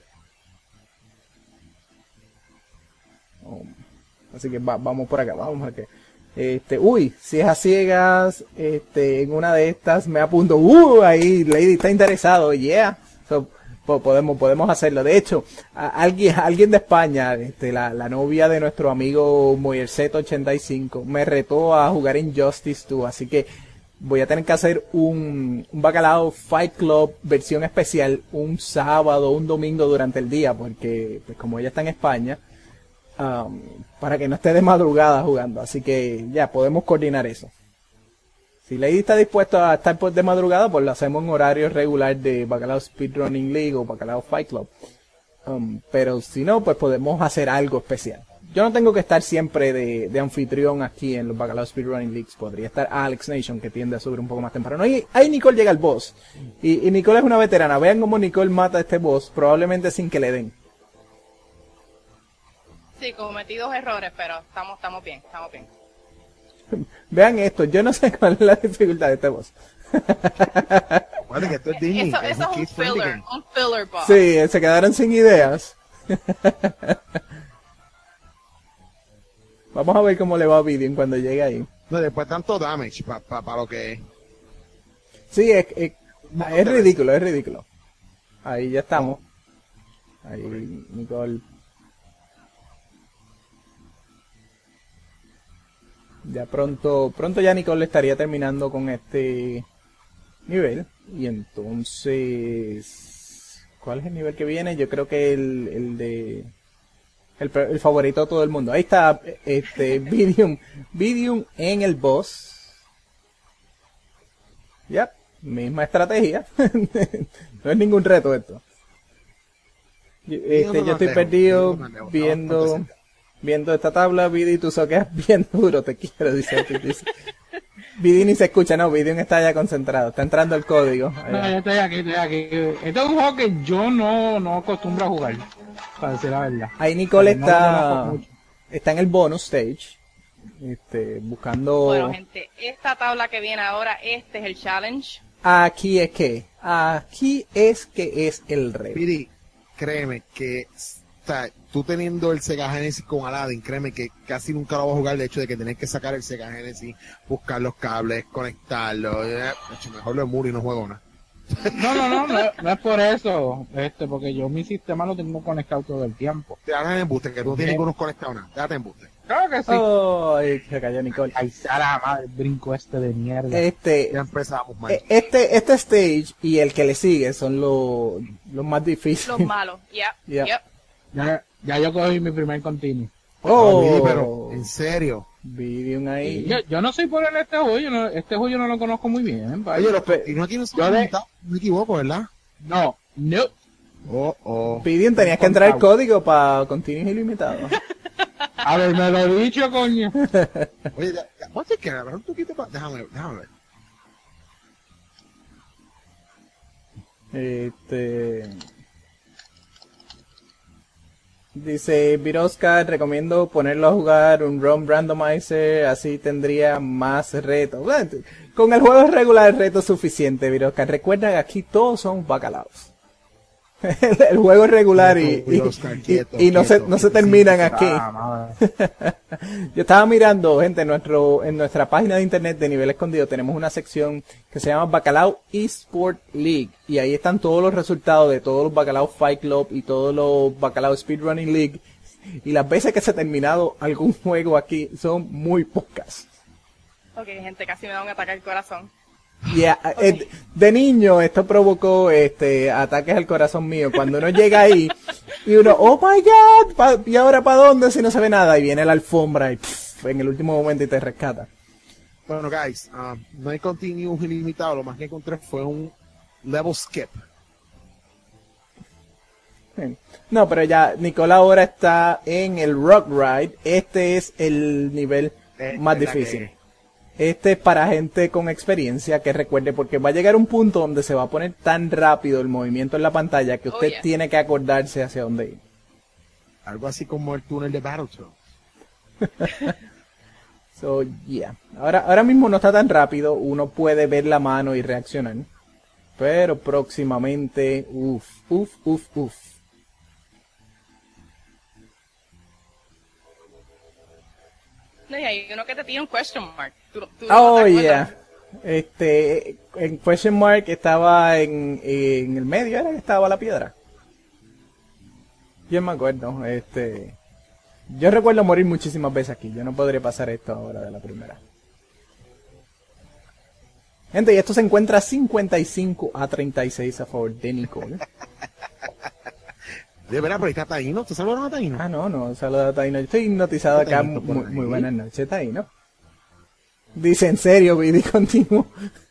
Oh, así que va- vamos por acá, vamos por acá. Este, uy, si es a ciegas, este, en una de estas me apunto, uh, ahí Lady está interesado, yeah. So, po- podemos, podemos hacerlo. De hecho, a- alguien, alguien de España, este, la, la novia de nuestro amigo Moyerset ochenta y cinco, me retó a jugar Injustice dos, así que voy a tener que hacer un, un Bacalao Fight Club versión especial un sábado, un domingo durante el día, porque pues como ella está en España, um, para que no esté de madrugada jugando, así que ya podemos coordinar eso. Si Lady está dispuesto a estar pues, de madrugada, pues lo hacemos en horario regular de Bacalao Speedrunning League o Bacalao Fight Club. Um, pero si no, pues podemos hacer algo especial. Yo no tengo que estar siempre de, de anfitrión aquí en los Bacalao Speedrunning Leagues. Podría estar Alex Nation, que tiende a subir un poco más temprano. Y ahí Nicole llega al boss. Y, y Nicole es una veterana. Vean cómo Nicole mata a este boss, probablemente sin que le den. Sí, cometí dos errores, pero estamos, estamos bien, estamos bien. Vean esto, yo no sé cuál es la dificultad de este boss. Recuerden que esto es Disney. Eso, es eso es un kids friendly filler, game. un filler boss. Sí, se quedaron sin ideas. Vamos a ver cómo le va a Vidian cuando llegue ahí. No, después tanto damage para pa, pa lo que es. Sí, es, es, es ridículo, es ridículo. Ahí ya estamos. Ahí, Nicole. Ya pronto, pronto ya Nicole estaría terminando con este nivel. Y entonces, ¿cuál es el nivel que viene? Yo creo que el, el de el, pre- el favorito de todo el mundo. Ahí está este Vidium, Vidium en el boss. Ya, misma estrategia. No es ningún reto esto. Yo- Este, yo estoy perdido viendo viendo esta tabla. Vidi, tú soqueas bien duro, te quiero, dice. dice. Vidi ni se escucha, no, Vidium está ya concentrado, está entrando el código. No, yo estoy aquí, estoy aquí. Este es un juego que yo no, no acostumbro a jugar, para decir la verdad. Ahí Nicole No lo está, conozco mucho. está en el bonus stage, este, buscando... Bueno, gente, esta tabla que viene ahora, este es el challenge. Aquí es que, aquí es que es el reto. Piri, créeme que o sea, tú teniendo el Sega Genesis con Aladdin, créeme que casi nunca lo vas a jugar. De hecho de que tenés que sacar el Sega Genesis, buscar los cables, conectarlos. eh, de hecho, mejor lo emuro y no juego nada. No, no, no, no, es- no es por eso, este, porque yo mi sistema lo tengo conectado todo el tiempo. Déjate en embuste, que tú no tienes ninguno conectado nada. Déjate en embuste. Claro que sí. Ay, se cayó Nicole. Ay, Sara, madre, brinco este de mierda. Este, Ya empezamos, man. e- este, este stage y el que le sigue son los, los más difíciles. Los malos. Yep, Yeah. yep. Ya, ya yo cogí mi primer continuo. Oh, Piri, pero, en serio. Vidium ahí. Yo, yo no soy por el este juego, yo no, este juego yo no lo conozco muy bien. ¿vale? Oye, los continuos aquí no son Yo de- limitados, no me equivoco, ¿verdad? No, no. Oh, oh. Vidium, tenías que entrar el código para continuos ilimitados. A ver, me lo he dicho, coño. Oye, ya, ya, vamos a chequear, a ver un poquito para... Déjame, déjame ver. Este, Dice Virosca, recomiendo ponerlo a jugar un ROM randomizer, así tendría más retos. Bueno, con el juego regular el reto es suficiente, Virosca. Recuerda que aquí todos son bacalaos. el, el juego es regular y, y, Virosca, y- quieto, y no se, quieto, no se que terminan sí, aquí. Ah, madre. Yo estaba mirando, gente, en nuestro, en nuestra página de internet de Nivel Escondido tenemos una sección que se llama Bacalao eSport League y ahí están todos los resultados de todos los Bacalao Fight Club y todos los Bacalao Speedrunning League y las veces que se ha terminado algún juego aquí son muy pocas. Ok, gente, casi me da un ataque al corazón. Yeah, eh, de niño esto provocó este ataques al corazón mío cuando uno llega ahí y uno, oh my god, pa- ¿y ahora para dónde si no se ve nada? Y viene la alfombra y pff, en el último momento y te rescata. Bueno, guys, um, no hay continuos ilimitados. Lo más que encontré fue un level skip. No, pero ya Nicole ahora está en el Rock Ride. Este es el nivel Esta más es la difícil. que- Este es para gente con experiencia que recuerde porque va a llegar un punto donde se va a poner tan rápido el movimiento en la pantalla que Oh, usted yeah. tiene que acordarse hacia dónde ir. Algo así como el túnel de Battletoads. So, yeah. Ahora, ahora mismo no está tan rápido, uno puede ver la mano y reaccionar. Pero próximamente, uff, uff, uff, uff. No, y hay uno que te tiene un question mark. Tú- tú no Oh, te acuerdas. yeah. Este, en question mark estaba en, en el medio, era que estaba la piedra. Yo me acuerdo, este, yo recuerdo morir muchísimas veces aquí. Yo no podría pasar esto ahora de la primera. Gente, y esto se encuentra cincuenta y cinco a treinta y seis a favor de Nicole. De verdad, pero ahí está Taíno. ¿Te saludaron a Taíno? Ah, no, no, saludos a Taino. Yo estoy hipnotizado acá. Taino por Muy, ahí. muy buenas noches, Taino. Dice, en serio, Vidi, continuo.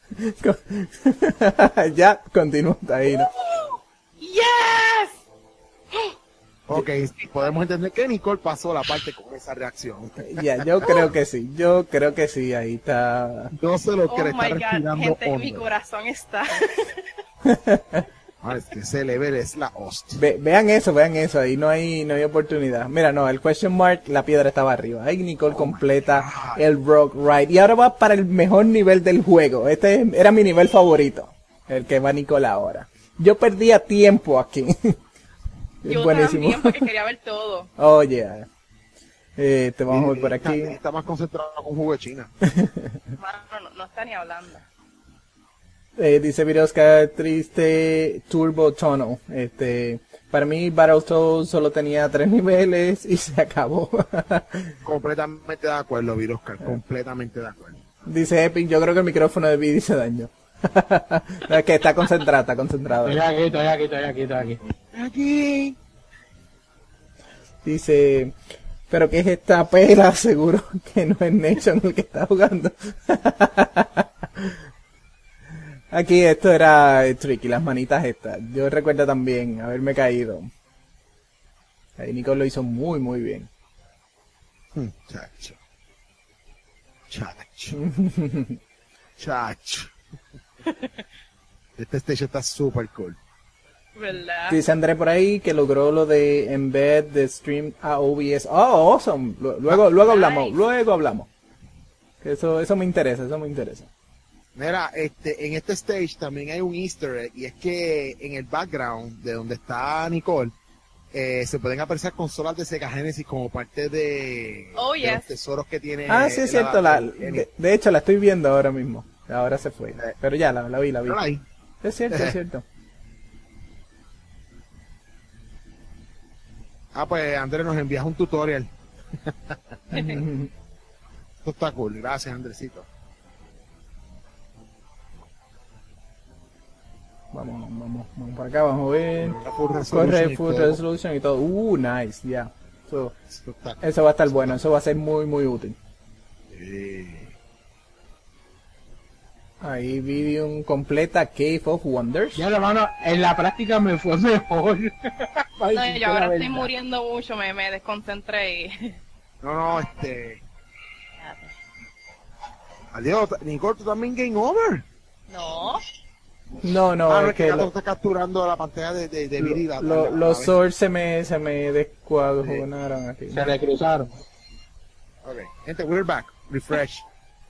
Ya, continúo, Taino. ¡Yes! Ok, podemos entender que Nicole pasó la parte con esa reacción. Ya, yo creo que sí, yo creo que sí, ahí está. No se lo Oh cree, está my god, respirando gente, mi hondo. corazón está. Ah, es que ese level es la hostia. Ve- vean eso, vean eso, ahí no hay, no hay oportunidad. Mira, no, el question mark, la piedra estaba arriba. Ahí Nicole completa el Rock Ride. Y ahora va para el mejor nivel del juego. Este era mi nivel favorito, el que va Nicole ahora. Yo perdía tiempo aquí. Es Yo buenísimo. también, porque quería ver todo. Oh, yeah. Eh, te vamos a ver por Está, aquí. está más concentrado con jugo de China. Mano, no, no está ni hablando. Eh, dice Virosca, triste Turbo Tunnel. Este, para mí Battletoads solo tenía tres niveles y se acabó. Completamente de acuerdo, Viroscar. Completamente de acuerdo. Dice Epic, yo creo que el micrófono de Vidi se dañó. Es que está concentrado, está concentrado. Estoy aquí, estoy aquí, estoy aquí, estoy aquí. Aquí. Dice, pero ¿qué es esta pela? Seguro que no es Nation el que está jugando. Aquí esto era eh, tricky, las manitas estas. Yo recuerdo también haberme caído. Ahí Nicole lo hizo muy, muy bien. Hmm, Chacho. Chacho. Chacho. Este stage está super cool. ¿Verdad? Dice André por ahí que logró lo de embed de stream a O B S. Oh, awesome. Lu- Luego, luego hablamos, Nice. luego hablamos. Eso, eso me interesa, eso me interesa. Mira, este, en este stage también hay un easter egg, y es que en el background de donde está Nicole, eh, se pueden apreciar consolas de Sega Genesis como parte de, Oh, de yes. los tesoros que tiene. Ah, sí, es cierto. La, el- el- de, de hecho, la estoy viendo ahora mismo. Ahora se fue. Pero ya, la, la vi, la vi. Mírala ahí. Es cierto, es cierto. Ah, pues Andrés nos envías un tutorial. Esto está cool. Gracias, Andresito. Vamos, vamos, vamos para acá, vamos a ver. La full resolution Corre y full todo. resolution y todo. Uh, nice, ya. So, Esto está cool. eso va a estar bueno, eso va a ser muy, muy útil. Sí. Ahí Vivium completa Cave of Wonders. Ya, hermano, en la práctica me fue mejor. Para No, decirte yo la ahora estoy verdad. muriendo mucho, me, me desconcentré y... No, no, este. Adiós, Nicole, tú también game over. No, No, no, Ah, es no, es que que Gato lo- está capturando la pantalla de, de, de Viri. la- lo- la- la- los la- swords se me, se me descuajonaron aquí. Se le cruzaron. Ok, gente, we're back. Refresh.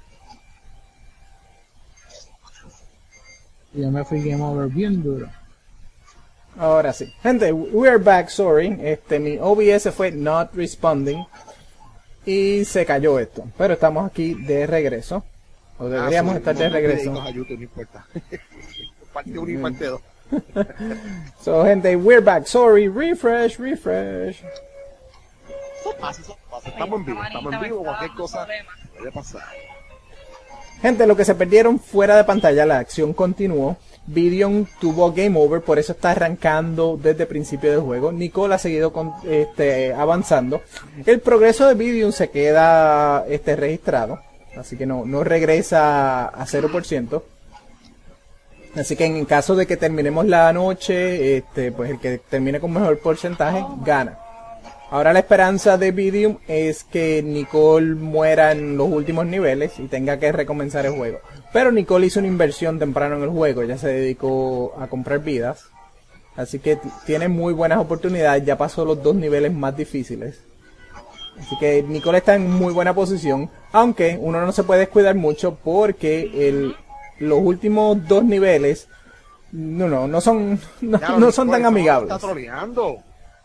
Y yo me fui game over bien duro. Ahora sí. Gente, we're back, sorry. Este, mi O B S fue not responding. Y se cayó esto. Pero estamos aquí de regreso. O deberíamos Ah, estar de somos regreso. deditos a YouTube, no importa. Parte uno y parte dos. So, gente, we're back, sorry. Refresh, refresh. Eso pasa, eso pasa. Estamos en vivo, estamos en vivo. Cualquier cosa puede pasar. Gente, lo que se perdieron fuera de pantalla, la acción continuó. Vidion tuvo game over, por eso está arrancando desde el principio del juego. Nicole ha seguido con, este, avanzando. El progreso de Vidion se queda este, registrado, así que no, no regresa a cero por ciento. Así que en caso de que terminemos la noche, este, pues el que termine con mejor porcentaje gana. Ahora la esperanza de Vidium es que Nicole muera en los últimos niveles y tenga que recomenzar el juego. Pero Nicole hizo una inversión temprano en el juego, ya se dedicó a comprar vidas. Así que tiene muy buenas oportunidades, ya pasó los dos niveles más difíciles. Así que Nicole está en muy buena posición, aunque uno no se puede descuidar mucho porque el, los últimos dos niveles no, no, no son, no, Ya, no son Nicole, tan Está amigables. troleando.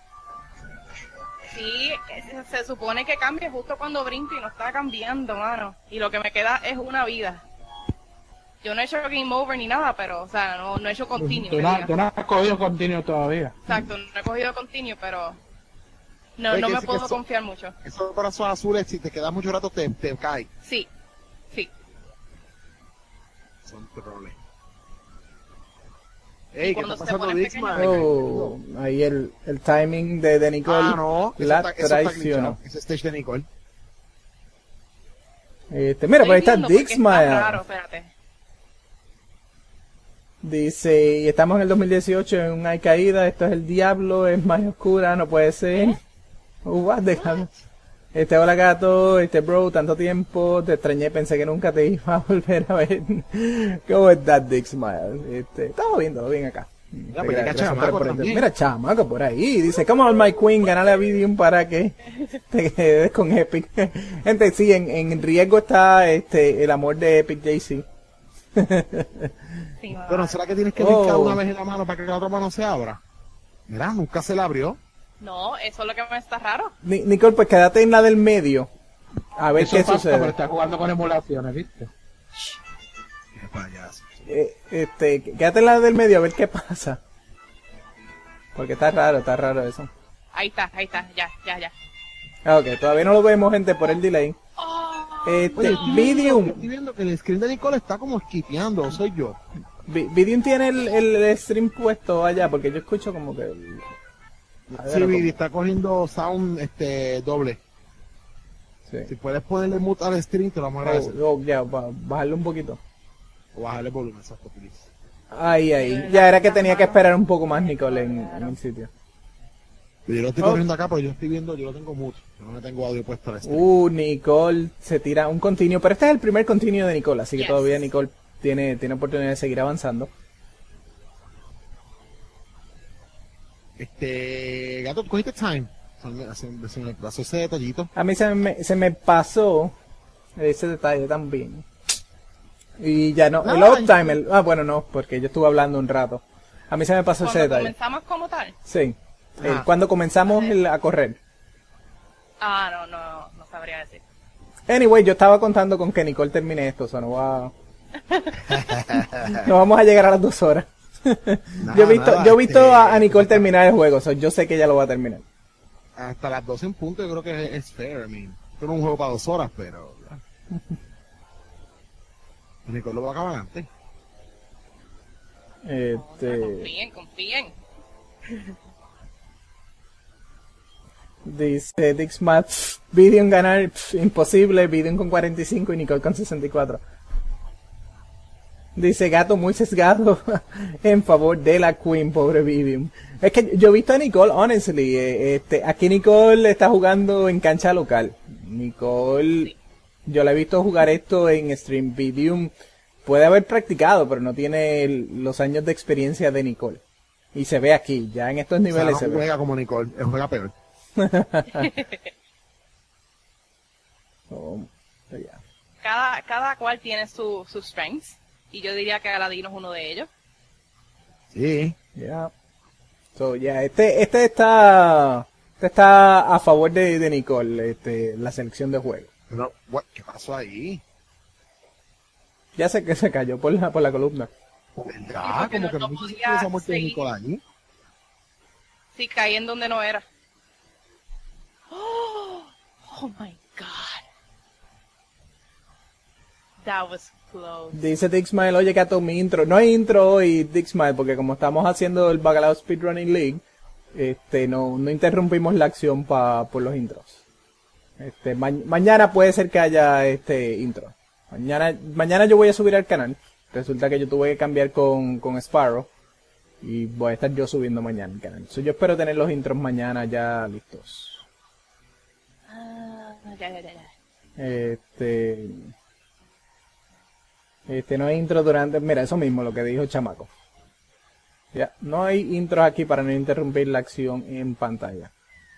Sí, se, se supone que cambie justo cuando brinco y no está cambiando, mano. Y lo que me queda es una vida. Yo no he hecho game over ni nada, pero, o sea, no, no he hecho continuo. Tú que no, diga. tú no has cogido continuo todavía. Exacto, no he cogido continuo, pero no, Oye, no que me dice puedo que eso- confiar mucho. Esos brazos azules, si te quedas mucho rato, te, te cae. Sí, sí. Son troles. Ey, ¿qué Cuando está se pasando, ponen Dixman? Oh, ahí el, el timing de, de Nicole Ah, no, eso la está, eso está traicionó. glitchado. Ese stage de Nicole. Este, mira, por ahí está Estoy viendo porque está raro, Dixmire. espérate. Dice, y estamos en el dos mil dieciocho en una caída, esto es el diablo, es más oscura, no puede ser. Oh, what the hell? Este, hola gato, este bro, tanto tiempo, te extrañé, pensé que nunca te iba a volver a ver. ¿Cómo estás, Dixmire? Este, estamos viendo bien acá. Ya, pues, llega Gracias por- Chamaco por- también. Mira, chamaco por ahí. Dice, come on, my queen, ganale a Vidium para que te quedes con Epic. Gente, sí, en, en riesgo está este el amor de Epic J C. Sí, Pero va. ¿será que tienes que Oh. picar una vez en la mano para que la otra mano se abra? Mira, nunca se la abrió. No, eso es lo que me está raro. Ni- Nicole, pues quédate en la del medio. A ver Eso qué pasa, pero sucede. está jugando con emulaciones, ¿viste? Qué payaso. Eh, este, quédate en la del medio a ver qué pasa. Porque está raro, está raro eso. Ahí está, ahí está, ya, ya, ya. Ah, ok, todavía no lo vemos, gente, por el delay. Este, Oye, estoy viendo, Vidium, estoy viendo que el screen de Nicole está como esquipeando, o soy yo. Vi- Vidium tiene el, el stream puesto allá, porque yo escucho como que... A ver, Sí, ¿cómo? Viri, está cogiendo sound este doble. Sí. Si puedes ponerle mute al stream, te lo vamos a agradecer. Oh, oh, ya, ba- bajarlo un poquito. O bajarle el volumen, exacto, please. Ahí, ahí. Ya era que tenía que esperar un poco más, Nicole, en, en el sitio. Yo lo estoy Oh. corriendo acá, pero yo estoy viendo, yo lo tengo mute. Yo no le tengo audio puesto al stream. Uh, Nicole se tira un continuo, pero este es el primer continuo de Nicole, así que Yes. todavía Nicole tiene, tiene oportunidad de seguir avanzando. Este, gato, ¿cogiste time? Se me, se, se me pasó ese detallito. A mí se me, se me pasó ese detalle también. Y ya no, el Ay. uptime, el, ah bueno no, porque yo estuve hablando un rato. A mí se me pasó ese Cuando detalle. comenzamos como tal. Sí. Eh, Ah. cuando comenzamos el- a correr. Ah, no, no, no sabría decir. Anyway, yo estaba contando con que Nicole termine esto, o sea, no va... no vamos a llegar a las dos horas. Nada, yo he visto, nada, yo he visto este, a, a Nicole terminar el juego, o sea, yo sé que ella lo va a terminar. Hasta las doce en punto yo creo que es, es fair, I mean. Esto no es un juego para dos horas, pero... Nicole lo va a acabar antes. Este, Confíen, confíen. dice Dixmat, Vidium ganar, pf, imposible, Vidium con cuarenta y cinco y Nicole con sesenta y cuatro. Dice Gato muy sesgado en favor de la Queen, pobre Vidium. Es que yo he visto a Nicole, honestly, eh, este, aquí Nicole está jugando en cancha local. Nicole, yo la he visto jugar esto en stream. Vidium puede haber practicado, pero no tiene el- los años de experiencia de Nicole. Y se ve aquí, ya en estos O sea, niveles no se ve. juega como Nicole, él juega peor. Oh, ya. Cada, cada cual tiene su- sus strengths. Y yo diría que Aladino es uno de ellos. Sí. Ya. So, ya, este, este está, este está a favor de, de Nicole, este, la selección de juego. Pero, what, ¿qué pasó ahí? Ya sé que se cayó por la, por la columna. ¿Verdad? porque Como no- que no no hizo podía sentido esa muerte de seguir. Nicole allí. Sí, caí en donde no era. Oh, oh my God. That was close. Dice Dick Smile, oye Gato, mi intro. No hay intro hoy, Dick Smile, porque como estamos haciendo el Bacalao Speedrunning League, este, no, no interrumpimos la acción pa, por los intros. Este, ma- mañana puede ser que haya este intro. Mañana, mañana yo voy a subir al canal. Resulta que yo tuve que cambiar con, con Sparrow. Y voy a estar yo subiendo mañana al canal. So, yo espero tener los intros mañana ya listos. Ah, ya, ya, ya, ya. Este... Este, no hay intro durante... Mira, eso mismo lo que dijo Chamaco. Ya, no hay intros aquí para no interrumpir la acción en pantalla.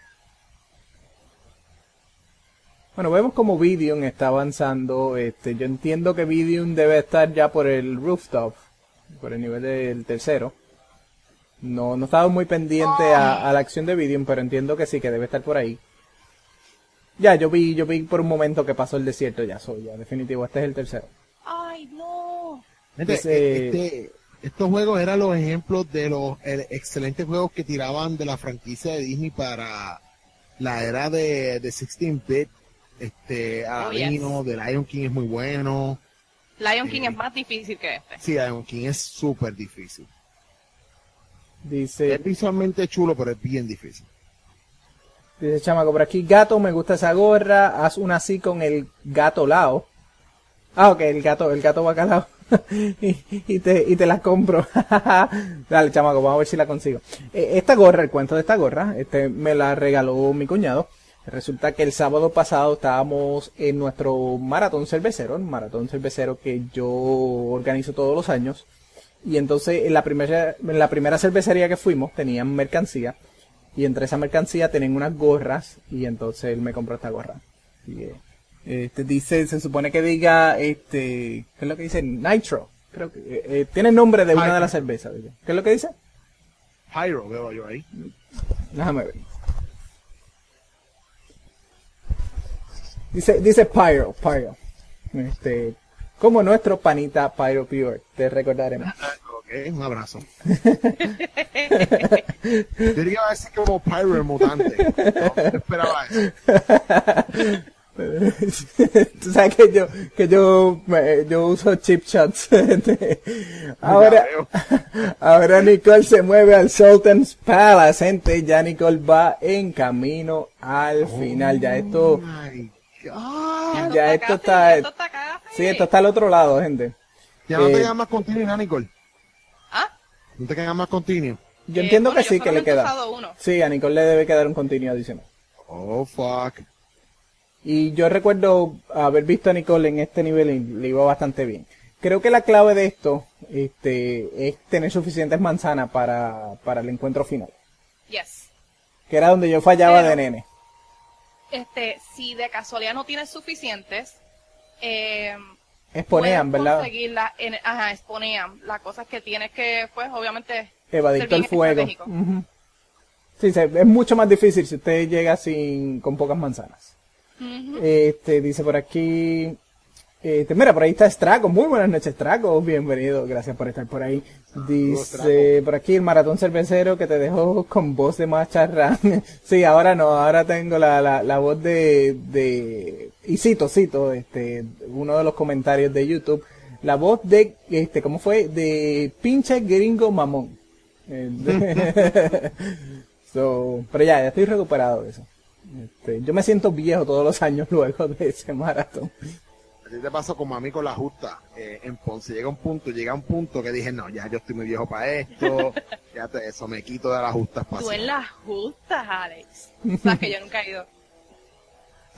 Bueno, vemos como Vidium está avanzando. Este, yo entiendo que Vidium debe estar ya por el rooftop, por el nivel del tercero. No, no estaba muy pendiente a, a la acción de Vidium, pero entiendo que sí, que debe estar por ahí. Ya, yo vi, yo vi por un momento que pasó el desierto, ya soy, ya, definitivo, este es el tercero. Ay, no. Gente, Dice- este, estos juegos eran los ejemplos de los el- excelentes juegos que tiraban de la franquicia de Disney para la era de, de dieciséis bit. Este, Aladino, de Lion King es muy bueno. Lion King Sí. es más difícil que este. Sí, Lion King es súper difícil. Dice, Es visualmente chulo, pero es bien difícil. dice Chamaco por aquí, gato, me gusta esa gorra, haz una así con el gato lao. Ah, ok, el gato, el gato bacalao. y, y te, y te la compro. Dale, Chamaco, vamos a ver si la consigo. Eh, esta gorra, el cuento de esta gorra, este me la regaló mi cuñado. Resulta que el sábado pasado estábamos en nuestro maratón cervecero, el maratón cervecero que yo organizo todos los años. Y entonces en la primera, en la primera cervecería que fuimos tenían mercancía. Y entre esa mercancía tienen unas gorras. Y entonces él me compró esta gorra. Así que, este, dice, se supone que diga, este, ¿qué es lo que dice? Nitro. Creo que, eh, eh, tiene el nombre de una de las cervezas. ¿Qué es lo que dice? Pyro, veo yo ahí. Déjame ver. Dice, dice Pyro, Pyro. Este, como nuestro panita Pyro Pure, te recordaremos. Ok, un abrazo. Yo diría a decir como Pyro el mutante. No, no esperaba eso. Tú sabes que yo, que yo, me- yo uso chip shots. ahora, ahora Nicole se mueve al Sultan's Palace, gente. Ya Nicole va en camino al final. Ya esto, Oh my God. ya esto casi, está, esto está casi. sí, esto está al otro lado, gente. Ya no te Eh, quedan más continuos, ¿no, Nicole? ¿Ah? No te quedan más continuos. Yo Eh, entiendo bueno, que sí, yo que le solamente he queda. usado uno. Sí, a Nicole le debe quedar un contenido adicional. Oh, fuck. Y yo recuerdo haber visto a Nicole en este nivel y le iba bastante bien. Creo que la clave de esto este, es tener suficientes manzanas para, para el encuentro final. Yes. Que era donde yo fallaba Pero- de nene. Este, si de casualidad no tienes suficientes, eh, Exponean, puedes ¿verdad? conseguirla en, ajá, exponean. La cosa es que tienes que, pues, obviamente, Evadir ser todo el bien fuego. estratégico. Ujú. Sí, se- es mucho más difícil si usted llega sin con pocas manzanas. Ujú. Este, dice por aquí, este, mira, por ahí está Straco, muy buenas noches Straco, bienvenido, gracias por estar por ahí. Dice por aquí el maratón cervecero que te dejó con voz de macharrán. Sí, ahora no, ahora tengo la, la, la voz de, de, y cito, cito, este, uno de los comentarios de YouTube, la voz de, este, ¿cómo fue? De pinche gringo mamón. Eh, de- so, pero ya, ya estoy recuperado de eso. Este, yo me siento viejo todos los años luego de ese maratón. Así te pasó como a mí con la justa eh, en Ponce. Llega un punto, llega un punto que dije, no, ya yo estoy muy viejo para esto. Ya te, eso me quito de las justas Tú en pasadas. las justas, Alex. Sabes que yo nunca he ido.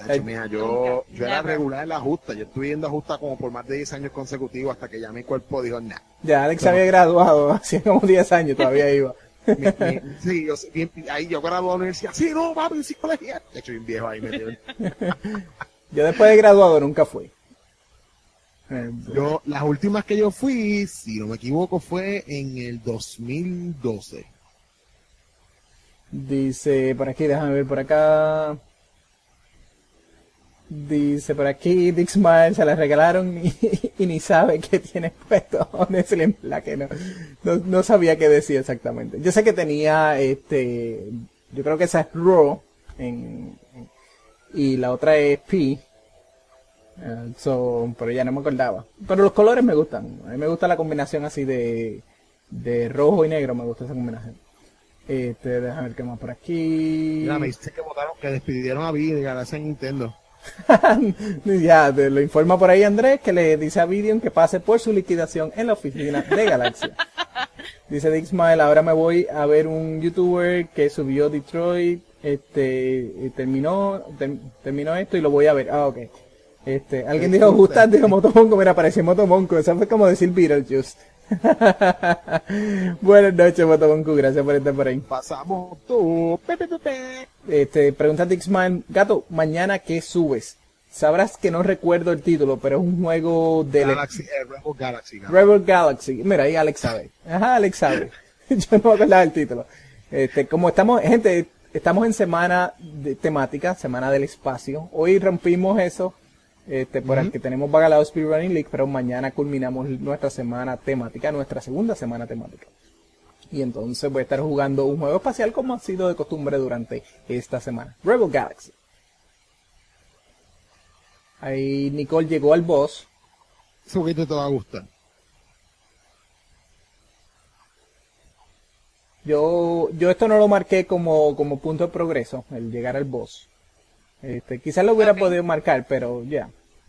De hecho, mira, yo, yo era Never. regular en la justa. Yo estuve yendo a justa como por más de diez años consecutivos hasta que ya mi cuerpo dijo, nah. Ya Alex No. había graduado, hacía como diez años todavía iba. Mi- mi- sí, yo, bien, ahí yo gradué de la universidad. Sí, no, papi, en psicología. De hecho, bien viejo ahí metido. Yo después de graduado nunca fui. Eh, Yo, las últimas que yo fui, si no me equivoco, fue en el dos mil doce. Dice por aquí, déjame ver por acá. Dice por aquí, Dick Smile se la regalaron y, y ni sabe qué tiene puesto. Honestly, la que no, no, no sabía qué decía exactamente. Yo sé que tenía, este, yo creo que esa es Raw en, en- y la otra es P. Eh, so, pero ya no me acordaba. Pero los colores me gustan. A mí me gusta la combinación así de, de rojo y negro. Me gusta esa combinación. Este, déjame ver qué más por aquí. Mira, me dice que votaron, que despidieron a Vivi de Galaxy en Nintendo. Ya, te lo informa por ahí Andrés, que le dice a Vidion que pase por su liquidación en la oficina de Galaxia. Dice Dick Smile, ahora me voy a ver un youtuber que subió Detroit, este, y terminó, ter- terminó esto y lo voy a ver. Ah, ok. Este, alguien dijo Justas, dijo Motomonco, mira, parecía Motomonco, eso fue como decir Beetlejuice. Buenas noches, Motomonco, gracias por estar por ahí. Pasamos tú. Pe, pe, pe, pe. Este, pregunta Dixman, Gato, mañana ¿qué subes? Sabrás que no recuerdo el título, pero es un juego de Galaxy, eh, Rebel Galaxy. Galaxy. Rebel Galaxy. Mira, ahí Alex sabe. Ajá, Alex sabe. Yo no me acordaba del título. Este, como estamos, gente, estamos en semana de temática, semana del espacio. Hoy rompimos eso, este, por el que tenemos Bagalao Speedrunning League, pero mañana culminamos nuestra semana temática, nuestra segunda semana temática. Y entonces voy a estar jugando un juego espacial como ha sido de costumbre durante esta semana. Rebel Galaxy. Ahí Nicole llegó al boss. Ese juguete te va a gustar. Yo, yo esto no lo marqué como, como punto de progreso, el llegar al boss. Este, quizás lo hubiera Ok. podido marcar, pero ya.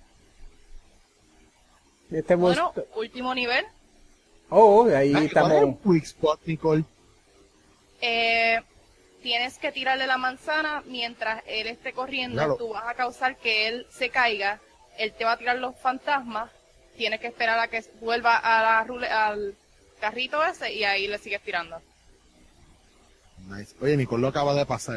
Este boss. Bueno, último nivel. Oh, ahí Ay, ¿cuál es el estamos. Quick Spot, Nicole? Eh, tienes que tirarle la manzana mientras él esté corriendo. Claro. Tú vas a causar que él se caiga. Él te va a tirar los fantasmas. Tienes que esperar a que vuelva a la rule- al carrito ese y ahí le sigues tirando. Nice. Oye, Nicole lo acaba de pasar.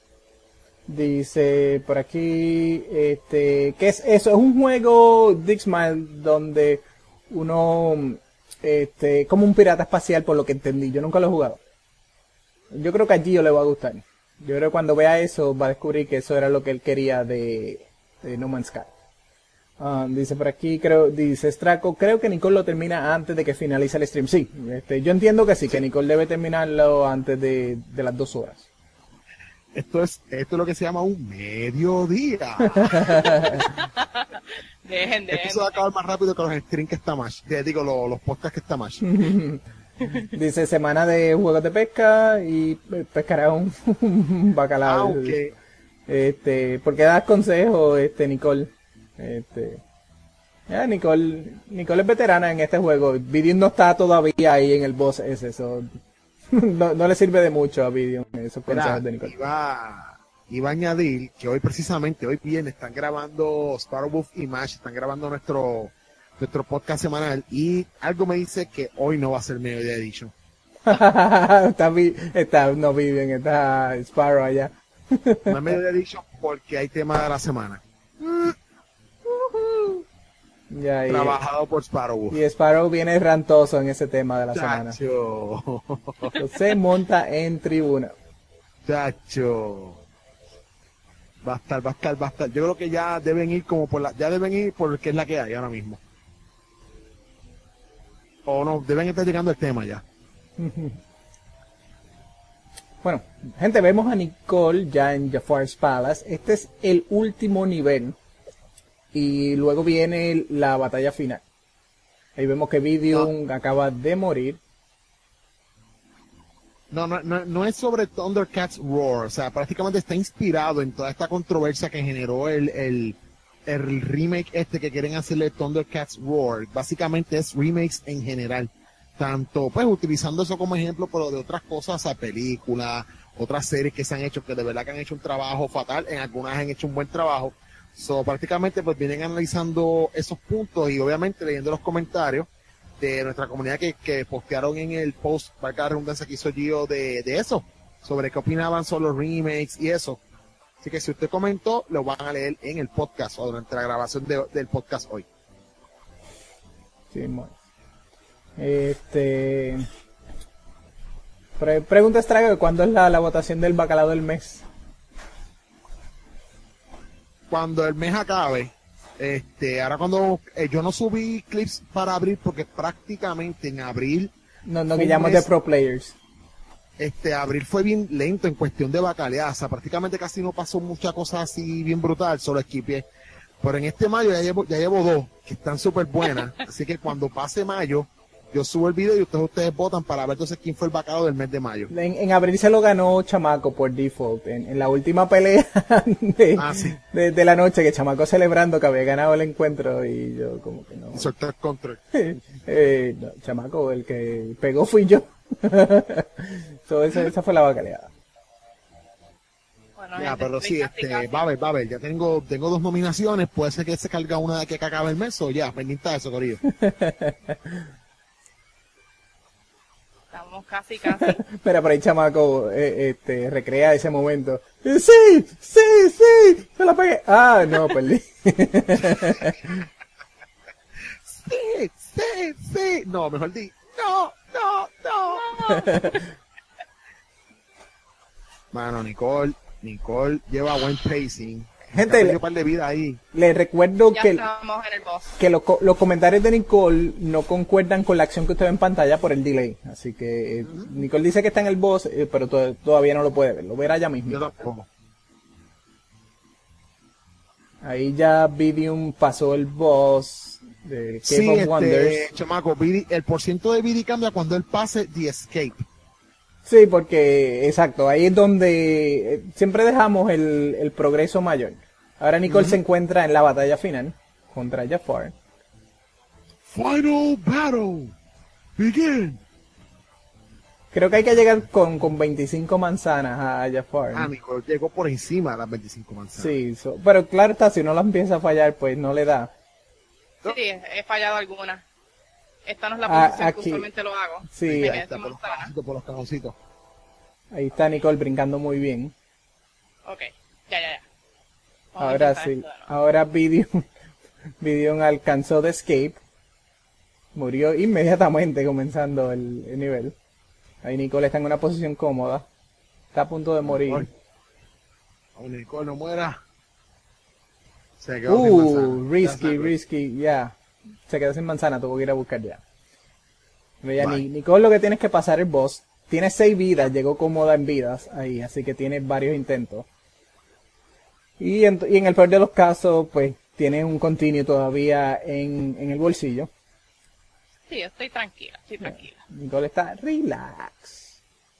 Dice por aquí, este, ¿qué es eso? Es un juego Dixmile donde uno, este, como un pirata espacial por lo que entendí. Yo nunca lo he jugado. Yo creo que a Gio le va a gustar. Yo creo que cuando vea eso va a descubrir que eso era lo que él quería de, de No Man's Sky. Ah, dice por aquí, creo, dice Straco, creo que Nicole lo termina antes de que finalice el stream. Sí, este, yo entiendo que sí, que Nicole debe terminarlo antes de, de las dos horas. Esto es, esto es lo que se llama un mediodía. Dejen, dejen. Esto se va a acabar más rápido que los streams que está más. Te digo, los, los podcasts que está más. Dice semana de juegos de pesca y eh, pescará un, un bacalao. Aunque, Este, porque das consejos, este, Nicole. Este, ya, Nicole, Nicole es veterana en este juego. Vidium no está todavía ahí en el boss ese, eso no, no le sirve de mucho a Vidium esos mira, consejos de Nicole. iba, iba a añadir que hoy precisamente, hoy viernes, están grabando Sparrowwolf y Mash, están grabando nuestro, nuestro podcast semanal y algo me dice que hoy no va a ser Mediodía Edition. está, Vi- está, no Vidium, está Sparrow allá. No es Mediodía Edition porque hay tema de la semana. Ya, y, Trabajado por Sparrowwolf. y Sparrow viene rantoso en ese tema de la semana. Chacho. Se monta en tribuna. Chacho. Va a estar, va a estar, va a estar. Yo creo que ya deben ir como por la, ya deben ir por que es la que hay ahora mismo. O no, deben estar llegando el tema ya. Bueno, gente, vemos a Nicole ya en Jafar's Palace. Este es el último nivel. Y luego viene la batalla final. Ahí vemos que Vidium acaba de morir. No, no, no, no es sobre Thundercats Roar, o sea, prácticamente está inspirado en toda esta controversia que generó el, el, el remake este que quieren hacerle Thundercats Roar. Básicamente es remakes en general, tanto pues utilizando eso como ejemplo, pero de otras cosas, o sea, películas, otras series que se han hecho, que de verdad que han hecho un trabajo fatal, en algunas han hecho un buen trabajo, So, prácticamente pues vienen analizando esos puntos y obviamente leyendo los comentarios de nuestra comunidad que, que postearon en el post, para cada redundancia que hizo Gio de, de eso, sobre qué opinaban sobre los remakes y eso. Así que si usted comentó, lo van a leer en el podcast o durante la grabación de- del podcast hoy. Sí, bueno. Este. Pre- pregunta Estrago, ¿cuándo es la, la votación del bacalao del mes? Cuando el mes acabe, este, ahora cuando eh, yo no subí clips para abril porque prácticamente en abril, No, no, Fue que un llamamos mes- de Pro Players. este, abril fue bien lento en cuestión de bacalea, o sea, prácticamente casi no pasó mucha cosa así bien brutal, solo esquipié. Pero en este mayo ya llevo, ya llevo dos que están súper buenas, así que cuando pase mayo, yo subo el video y ustedes, ustedes votan para ver entonces quién fue el bacalao del mes de mayo. En, en abril se lo ganó Chamaco por default. En, en la última pelea de, Ah, sí. de, de la noche, que Chamaco celebrando que había ganado el encuentro y yo como que no. Y solté el control. Eh, no, Chamaco, el que pegó fui yo. So, esa, esa fue la bacaleada. Bueno, Ya, gente, pero estoy sí, casi, este, casi. va a ver, va a ver, ya tengo, tengo dos nominaciones, puede ser que se carga una de que acabe el mes o ya, pendiente de eso, corillo. Estamos casi, casi. Mira, por ahí Chamaco eh, este, recrea ese momento. Eh, sí, sí, sí, se la pegué. Ah, no, perdí. Sí, sí, sí. No, mejor di, no, no, no. Mano, Nicole, Nicole lleva buen pacing. Gente, Ha perdido le- un par de vida ahí. Les recuerdo Ya que, estamos en el boss. que los co- los comentarios de Nicole no concuerdan con la acción que usted ve en pantalla por el delay. Así que eh, Nicole dice que está en el boss, eh, pero to- todavía no lo puede ver. Lo verá ya mismo. Yo tampoco. Ahí ya Vidium pasó el boss de Cave Sí, of este, Wonders. chamaco, Vidi- el porciento de Vidi cambia cuando él pase The Escape. Sí, porque, exacto, ahí es donde eh, siempre dejamos el, el progreso mayor. Ahora Nicole se encuentra en la batalla final contra Jafar. Final battle. Begin. Creo que hay que llegar con, con veinticinco manzanas a Jafar. Ah, Nicole llegó por encima de las veinticinco manzanas. Sí, so- pero claro está, si no la empieza a fallar, pues no le da. Sí, he fallado alguna. Esta no es la Ah, posición aquí. que usualmente lo hago. Sí, Me ahí quedé Ahí está, sin por los manzana. cajoncitos, por los cajoncitos. Ahí está Nicole brincando muy bien. Ok, ya, ya, ya. Vamos a Ahora intentar sí, esto de nuevo. ahora Vidium, Vidium alcanzó de escape. Murió inmediatamente comenzando el, el nivel. Ahí Nicole está en una posición cómoda. Está a punto de morir. Oh, Nicole, no muera. Se quedó sin Uh, manzana. risky, Ya está. risky, ya. Se quedó sin manzana, tuvo que ir a buscar ya. Pero ya, Bye. Ni- Nicole lo que tienes que pasar el boss. Tiene seis vidas, llegó cómoda en vidas ahí, así que tiene varios intentos. Y en, y en el peor de los casos, pues tiene un continuo todavía en, en el bolsillo. Sí, yo estoy tranquila, estoy tranquila. Nicole está relax.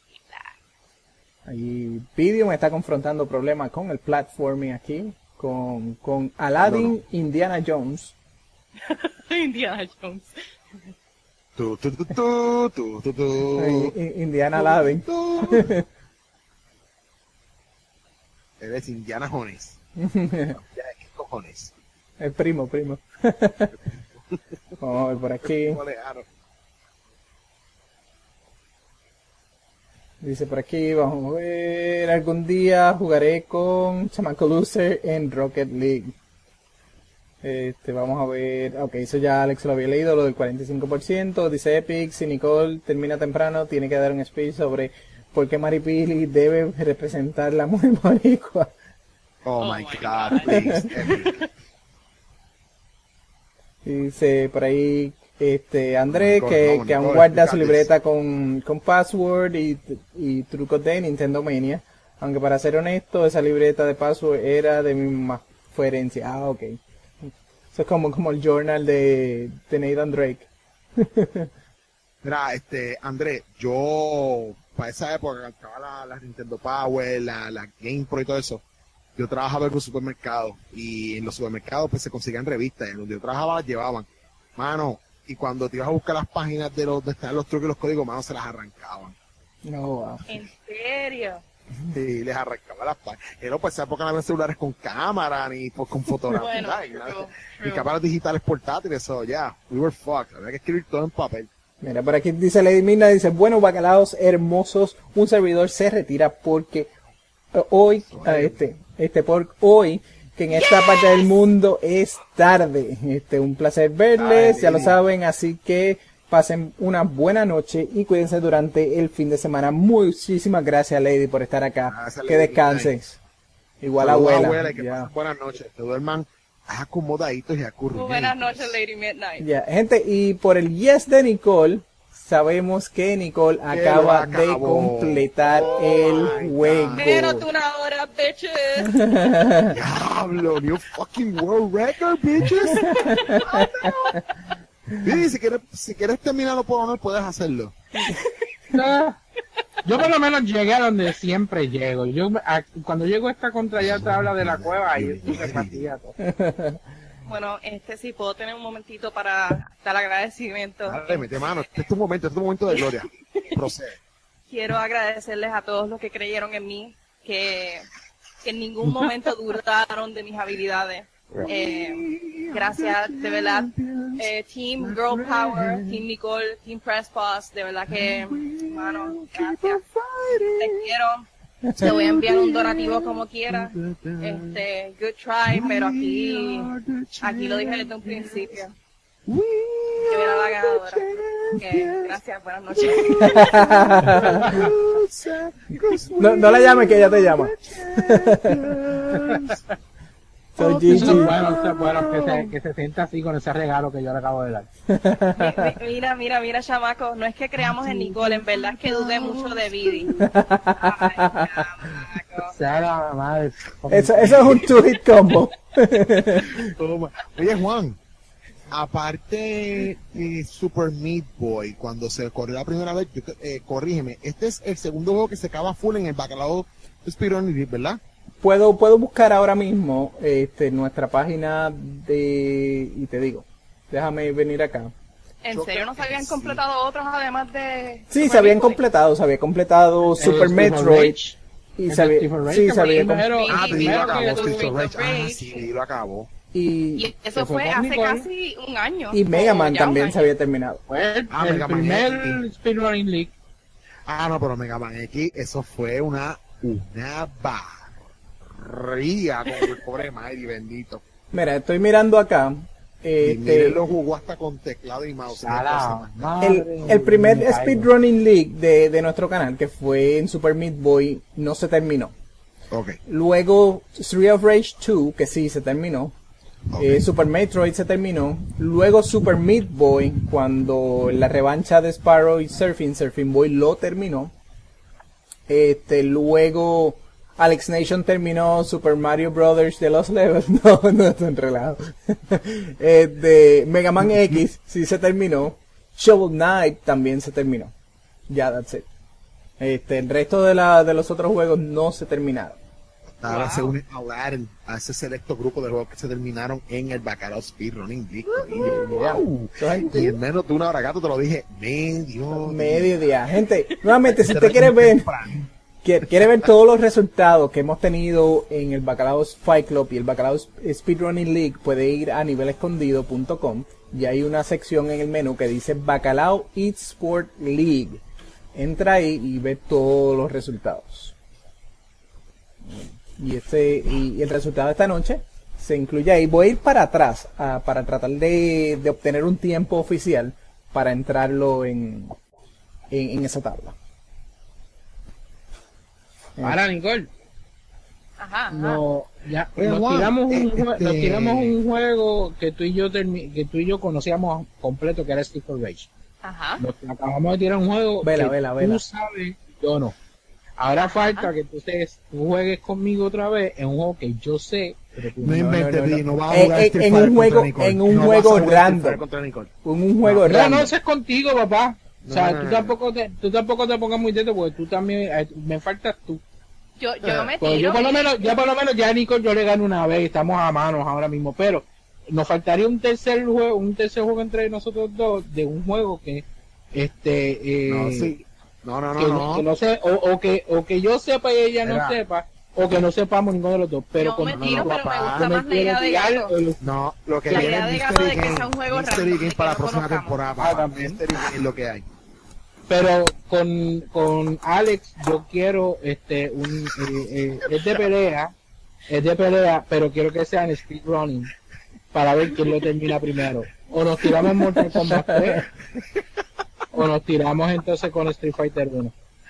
Ahí Vidium está confrontando problemas con el platforming aquí, con, con Aladdin, Indiana Jones. Indiana Jones. Tu, tu, tu, tu, tu, tu, tu. Ahí, I- Indiana Aladdin. Tu. Eres Indiana Jones. Ya, ¿qué cojones? El primo, primo. Vamos a ver por aquí. Olearo. Dice por aquí, vamos a ver. Algún día jugaré con Chamaco Loser en Rocket League. Este, vamos a ver. Ok, eso ya Alex lo había leído, lo del cuarenta y cinco por ciento. Dice Epic, si Nicole termina temprano, tiene que dar un speech sobre por qué Maripili debe representar la mujer boricua. Oh, Oh my my God, God. please. Epic. Dice por ahí este André Nicole, que, vamos, que aún Nicole, guarda su explícales. libreta con, con password y, y trucos de Nintendo Mania. Aunque para ser honesto, esa libreta de password era de mi más fue herencia. Ah, ok. Eso es como, como el journal de, de Nathan Drake. Mira, este, André, yo, para esa época, estaba la, la Nintendo Power, la, la GamePro y todo eso, yo trabajaba en un supermercado, y en los supermercados pues se conseguían revistas, y en donde yo trabajaba las llevaban, mano, y cuando te ibas a buscar las páginas de los, de están los trucos y los códigos, mano, se las arrancaban. No, wow. ¿En serio? Y les arrancaba las páginas. Y no, pues esa época no había celulares con cámara, ni pues, con fotografía, Bueno, y nada, true, ni true. cámaras digitales portátiles, eso, ya, yeah, we were fucked, había que escribir todo en papel. Mira, por aquí dice Lady Mirna, dice, bueno, bacalaos hermosos, un servidor se retira porque eh, hoy, eh, este, este, por hoy, que en esta parte del mundo es tarde. Este, un placer verles, Ay, ya lo Lady. saben, así que pasen una buena noche y cuídense durante el fin de semana. Muchísimas gracias, Lady, por estar acá. Gracias, Que Lady. descanses. Igual Saludos, abuela. y que Ya. pasen buenas noches, que duerman acomodaditos y acurruñaditos. Buenas noches, Lady Midnight. Ya, gente, y por el yes de Nicole, sabemos que Nicole lo acaba de acabó. completar Oh el my juego. God. Menos de una hora, bitches. Diablo, new fucking world record, bitches. Didi, si quieres, si quieres terminarlo por honor, puedes hacerlo. Ah, Yo por lo menos llegué a donde siempre llego. Yo a- cuando llego a esta contra ya te habla de la cueva y eso se partía todo. Bueno, este sí, puedo tener un momentito para dar agradecimiento. Dale, mete mano, este es tu momento, este es tu momento de gloria. Procede. Quiero agradecerles a todos los que creyeron en mí, que, que en ningún momento dudaron de mis habilidades. Eh, gracias, de verdad, eh, Team Girl Power, Team Nicole, Team Press Boss, de verdad que, mano, gracias. Te quiero. Te voy a enviar un donativo como quiera. Este, good try, pero aquí, aquí lo dije desde un principio. Yo era la ganadora. Eh, gracias, buenas noches. No, no la llames, que ella te llama. So, Gigi. Eso es bueno, eso es bueno, que se, que se sienta así con ese regalo que yo le acabo de dar. Mi- mi- Mira, mira, mira, chamaco, no es que creamos en Nicole, en verdad es que dudé mucho de Vidi. Ay, chamaco. Sea la madre. Eso, eso es un two-hit combo. Toma. Oye, Juan, aparte de Super Meat Boy, cuando se corrió la primera vez, yo te- eh, corrígeme, este es el segundo juego que se acaba full en el bacalao Speedrun, ¿verdad? Puedo, puedo buscar ahora mismo este, nuestra página de... Y te digo, déjame venir acá. ¿En Yo serio creo no se que habían sí. completado otros además de... Sí, Super se habían Meat Boy? completado, se había completado Super Steve Metroid. Rage. Y El se había, Steve Rage, sí, que se había com- primero- Ah, Sí, te sí, lo sí, acabó, sí, Streets sí, of Rage. sí, Ah, sí. sí, lo acabó. y, Y eso Se fue fue con hace Nicole. casi un año. y Mega o Man ya un también año. se había terminado. Fue el, Ah, el Mega Man primer X. Speedrunning League. Ah, no, pero Mega Man X, eso fue una, una barriga con el pobre Mighty, bendito. Mira, estoy mirando acá. Y Este, miren, lo jugó hasta con teclado y mouse. A una la cosa más. madre el, el primer mía, Speedrunning League de, de nuestro canal, que fue en Super Meat Boy, no se terminó. Ok, Luego Street of Rage dos, que sí se terminó. ok. Eh, Super Metroid se terminó. Luego Super Meat Boy, cuando la revancha de Sparrow y Surfing, Surfing Boy lo terminó. Este, luego Alex Nation terminó. Super Mario Brothers de los Levels. No, no es un relajo. Este, Mega Man X sí se terminó. Shovel Knight también se terminó. Ya, that's it. Este, el resto de, la, de los otros juegos no se terminaron. Ahora Wow. se une a Aladdin, a ese selecto grupo de juegos que se terminaron en el Bacalao Speedrunning League. Wow. Gente, Y en menos de una hora, gato, te lo dije, medio. mediodía. Gente, nuevamente, si usted quiere ver, quiere, quiere ver todos los resultados que hemos tenido en el Bacalao Fight Club y el Bacalao Speedrunning League, puede ir a nivel escondido punto com y hay una sección en el menú que dice Bacalao eSport League. Entra ahí y ve todos los resultados. Y este y, y el resultado de esta noche se incluye ahí. Voy a ir para atrás ah, para tratar de, de obtener un tiempo oficial para entrarlo en, en, en esa tabla. Ahora, Nicole, Ajá, ajá. no, ya, Oye, nos, Juan, tiramos un, este- jue- nos tiramos un juego que tú y yo termi- que tú y yo conocíamos completo, que era Street of Rage. Ajá. Nos acabamos de tirar un juego Vela, que vela, tú vela. sabes, yo no. Ahora falta que tú, estés- tú juegues conmigo otra vez en un juego que yo sé, pero tú No no. inventes, no, no. Didi, no vas a En- jugar en- Street en Fighter un contra juego- Nicole. en un No vas a juego jugar Street random. Fighter contra Nicole. Un, un juego No, random. no, eso es contigo, papá. O sea, No, no, tú no, tampoco te, tú tampoco te pongas muy teto porque tú también, eh, me faltas tú. Yo, yo me Pues tiro. yo por lo y- menos, ya por lo menos ya a Nicole yo le gano una vez, estamos a manos ahora mismo, pero nos faltaría un tercer juego, un tercer juego entre nosotros dos de un juego que este eh, No, sí. No, no, no, que, no. que no sé, o, o que o que yo sepa y ella Mira. no sepa, o que no sepamos ninguno de los dos. Pero Yo con me no, tiro, no, pero me papá. gusta me más la idea de quiero gato. tirar, No, lo que La viene idea es de gato Mystery de que Game. sea un juego Mystery random, Game de para la que no próxima conozcamos. temporada, Ah, papá. también. Mystery Game es lo que hay. Pero con, con Alex yo quiero este un eh, eh, es de pelea, es de pelea, pero quiero que sea en speedrunning para ver quién lo termina primero. O nos tiramos en Mortal Kombat tres o nos tiramos entonces con Street Fighter uno.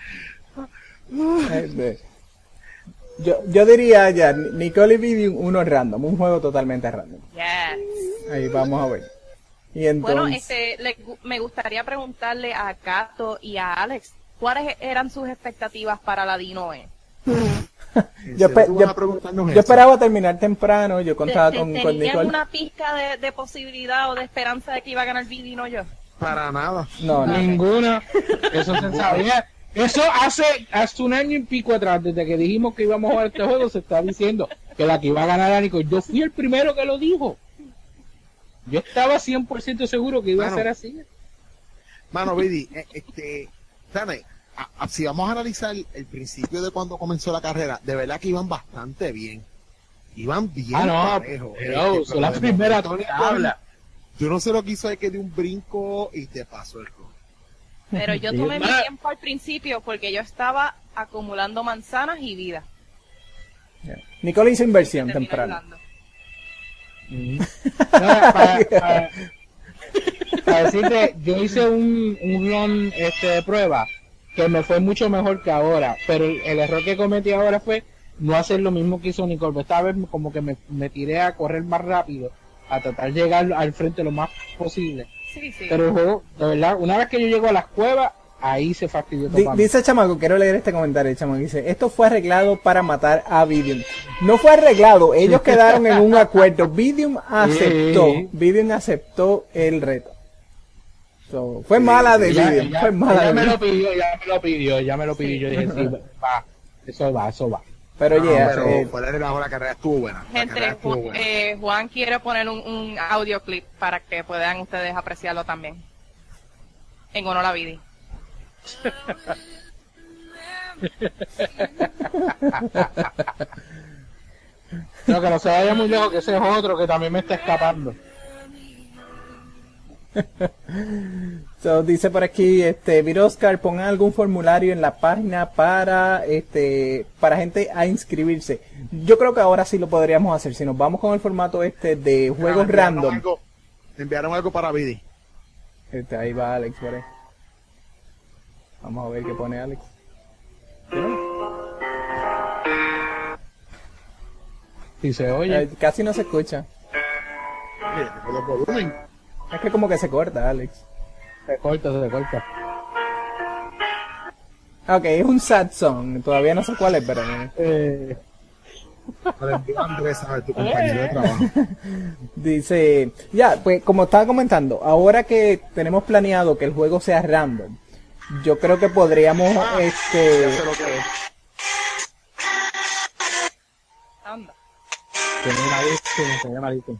Este, Yo, yo diría ya, Nicole y Vivian, uno random, un juego totalmente random. Yes. Ahí vamos a ver. Y entonces, Bueno, este, le- me gustaría preguntarle a Gato y a Alex, ¿cuáles eran sus expectativas para la Dinoe? yo, espe- Tú vas yo- a preguntarnos yo eso. esperaba terminar temprano, yo ¿Te- contaba te- con, con ¿Tenían Nicole. una pizca de, de posibilidad o de esperanza de que iba a ganar Vivi y no yo? Para nada. No, no. Ninguna. Eso se sabía. Eso hace, hace un año y pico atrás, desde que dijimos que íbamos a jugar este juego, se está diciendo que la que iba a ganar era Nico. Yo fui el primero que lo dijo. Yo estaba cien por ciento seguro que iba Mano. a ser así. Mano, Vidi, eh, este, Tane, a- a- si vamos a analizar el principio de cuando comenzó la carrera, de verdad que iban bastante bien. Iban bien Ah, no, parejos. pero Este, son las de primeras momento, tablas. Yo no sé lo que hizo, es que dio un brinco y te pasó el juego. Pero yo Sí. tomé mi Ah. tiempo al principio porque yo estaba acumulando manzanas y vida. Nicole hizo inversión Terminé temprano. ayudando. No, para, para- para decirte, yo hice un, un run este, de prueba que me fue mucho mejor que ahora, pero el, el error que cometí ahora fue no hacer lo mismo que hizo Nicole. Esta vez como que me, me tiré a correr más rápido, a tratar de llegar al frente lo más posible. Sí, sí. Pero el juego, de verdad, una vez que yo llego a las cuevas, ahí se fastidió todo Di- para mí. dice Chamaco, quiero leer este comentario, el Chamaco dice, esto fue arreglado para matar a Vivian. No fue arreglado, ellos quedaron en un acuerdo. Vivian aceptó, Sí. Vivian aceptó el reto. So, fue mala de Ella, Vivian, ella- fue mala ella de me Vivian. lo pidió, ella me lo pidió, ella me lo pidió. Yo dije, sí, va, eso va, eso va. Pero No, yeah, pero eh, fuera de la hora, la carrera estuvo buena. La Gente, carrera estuvo Ju- buena. eh, Juan quiere poner un, un audio clip para que puedan ustedes apreciarlo también. En honor a Vidi. No, que no se vaya muy lejos, que ese es otro que también me está escapando. so, dice por aquí, este, Viroscar, pongan algún formulario en la página para, este, para gente a inscribirse. Yo creo que ahora sí lo podríamos hacer, si nos vamos con el formato este de juegos Me enviaron random. algo- me enviaron algo para Vidi. Este, ahí va Alex por ahí. Vamos a ver qué pone Alex. Si se oye, Eh, casi no se escucha. Mira, te puedo volumen. Es que como que se corta, Alex. se corta, se corta. Ok, es un sad song. Todavía no sé cuál es, pero... Eh, Le envío a Andrés, a ver, tu compañero de trabajo. Dice... Ya, pues como estaba comentando, ahora que tenemos planeado que el juego sea random, yo creo que podríamos, este... Ya sé lo que es. Anda. tiene malísimo, se llama malísimo.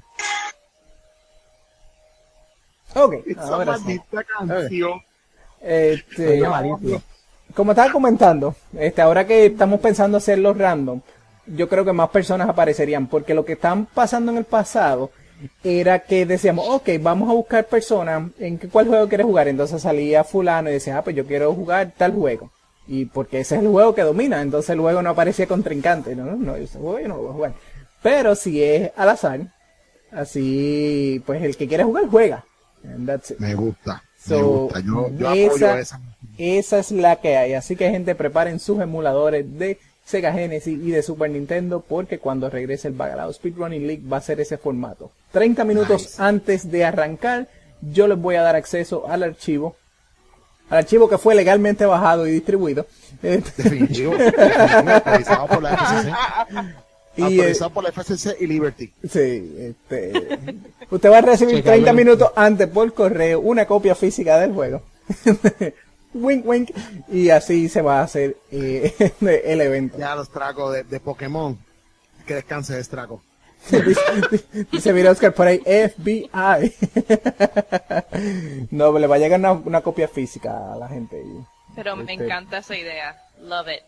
Ok, Esa ahora sí. maldita canción. Este... Se llama malísimo. Como estaba comentando, este, ahora que estamos pensando hacerlo random, yo creo que más personas aparecerían, porque lo que están pasando en el pasado era que decíamos, ok, vamos a buscar personas, ¿en qué, cuál juego quieres jugar? Entonces salía fulano y decía, ah, pues yo quiero jugar tal juego. Y porque ese es el juego que domina, entonces luego no aparecía contrincante, no, no, no, ese juego yo no lo voy a jugar. Pero si es al azar, así, pues el que quiere jugar, juega. And that's it. Me gusta. Me So, gusta. Yo, yo apoyo esa, esa. esa es la que hay. Así que gente, preparen sus emuladores de Sega Genesis y de Super Nintendo, porque cuando regrese el Bacalao Speedrunning League va a ser ese formato. treinta minutos Nice. antes de arrancar, yo les voy a dar acceso al archivo. Al archivo que fue legalmente bajado y distribuido. Este, Definitivo. Autorizado por la F C C. y, eh, Autorizado por la F C C y Liberty. sí, este, usted va a recibir Se treinta cayó. minutos antes por correo una copia física del juego. Wink, wink. Y así se va a hacer eh, el evento. Ya los tragos de, de Pokémon. Que descanse ese trago. dice, dice mira Oscar por ahí, F B I. No, le va a llegar una, una copia física a la gente. Y Pero me Este- encanta esa idea. Love it.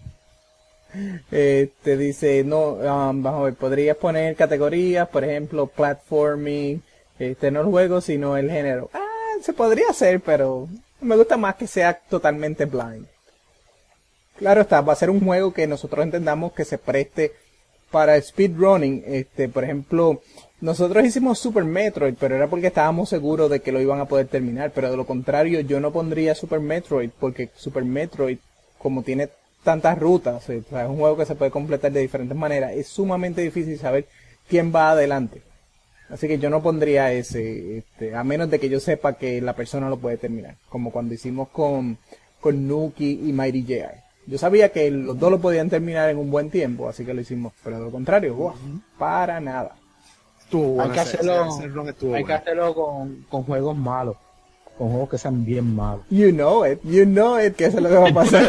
Este dice, no, um, vamos a ver, podrías poner categorías, por ejemplo, platforming, este, no el juego, sino el género. Ah, se podría hacer, pero me gusta más que sea totalmente blind. Claro está, va a ser un juego que nosotros entendamos que se preste para speedrunning. Este, por ejemplo, nosotros hicimos Super Metroid, pero era porque estábamos seguros de que lo iban a poder terminar. Pero de lo contrario, yo no pondría Super Metroid, porque Super Metroid, como tiene tantas rutas, o sea, es un juego que se puede completar de diferentes maneras, es sumamente difícil saber quién va adelante. Así que yo no pondría ese, este, a menos de que yo sepa que la persona lo puede terminar, como cuando hicimos con, con Nuki y Mighty J R. Yo sabía que los dos lo podían terminar en un buen tiempo, así que lo hicimos, pero de lo contrario, wow, para nada. Estuvo Hay bueno, que ese- hacerlo, ese- ese run estuvo hay que bueno. hacerlo con, con juegos malos, con juegos que sean bien malos. You know it, you know it, que eso es lo que va a pasar.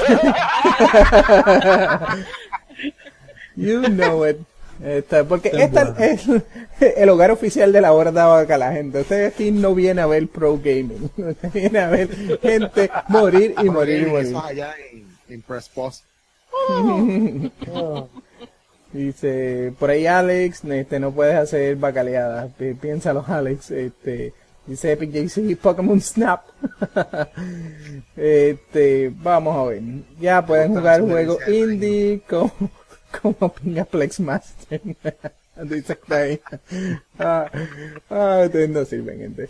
You know it. Esta- porque esta es el hogar oficial de la Horda Bacala, gente. Usted aquí no viene a ver pro gaming. Usted viene a ver gente morir y morir y morir. Eso allá en, en Press Post. Dice, por ahí Alex, este, no puedes hacer bacaleadas. Pi- Piénsalo, Alex. Este, dice Epic J C, Pokémon Snap. Este, vamos a ver. Ya pueden jugar juegos indie como, como Pingaplex Master. Dice que ahí. Ah, ah, ustedes no sirven, gente.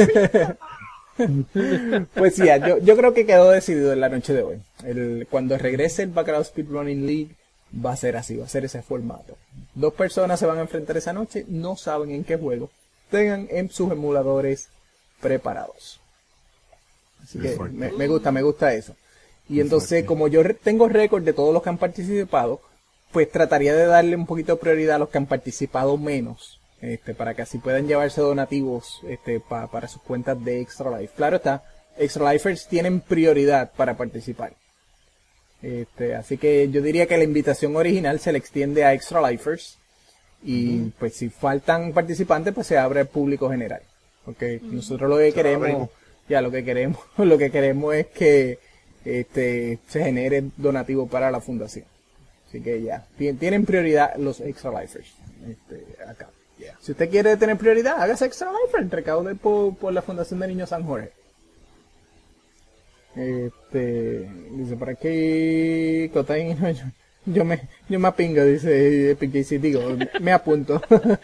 Pues sí, ya, yo, yo creo que quedó decidido en la noche de hoy. El, cuando regrese el Bacalao Speedrunning League, va a ser así, va a ser ese formato. Dos personas se van a enfrentar esa noche, no saben en qué juego. Tengan en sus emuladores preparados. Así que me, me gusta, me gusta eso. Y entonces, como yo re- tengo récord de todos los que han participado, pues trataría de darle un poquito de prioridad a los que han participado menos. Este, para que así puedan llevarse donativos este, pa- para sus cuentas de Extra Life. Claro está, Extra Lifers tienen prioridad para participar. Este, así que yo diría que la invitación original se le extiende a Extra Lifers. Y pues si faltan participantes, pues se abre al público general. Porque nosotros lo que Se lo queremos, abrimos. ya lo que queremos, lo que queremos es que este se genere donativo para la fundación. Así que ya, tien- tienen prioridad los Extra Lifers este, acá. Si usted quiere tener prioridad, hágase Extra Lifer, recaude por, por la Fundación de Niños San Jorge. Este, dice por aquí, Cotain, yo, yo me, yo me apingo, dice Epic J C, digo, me apunto.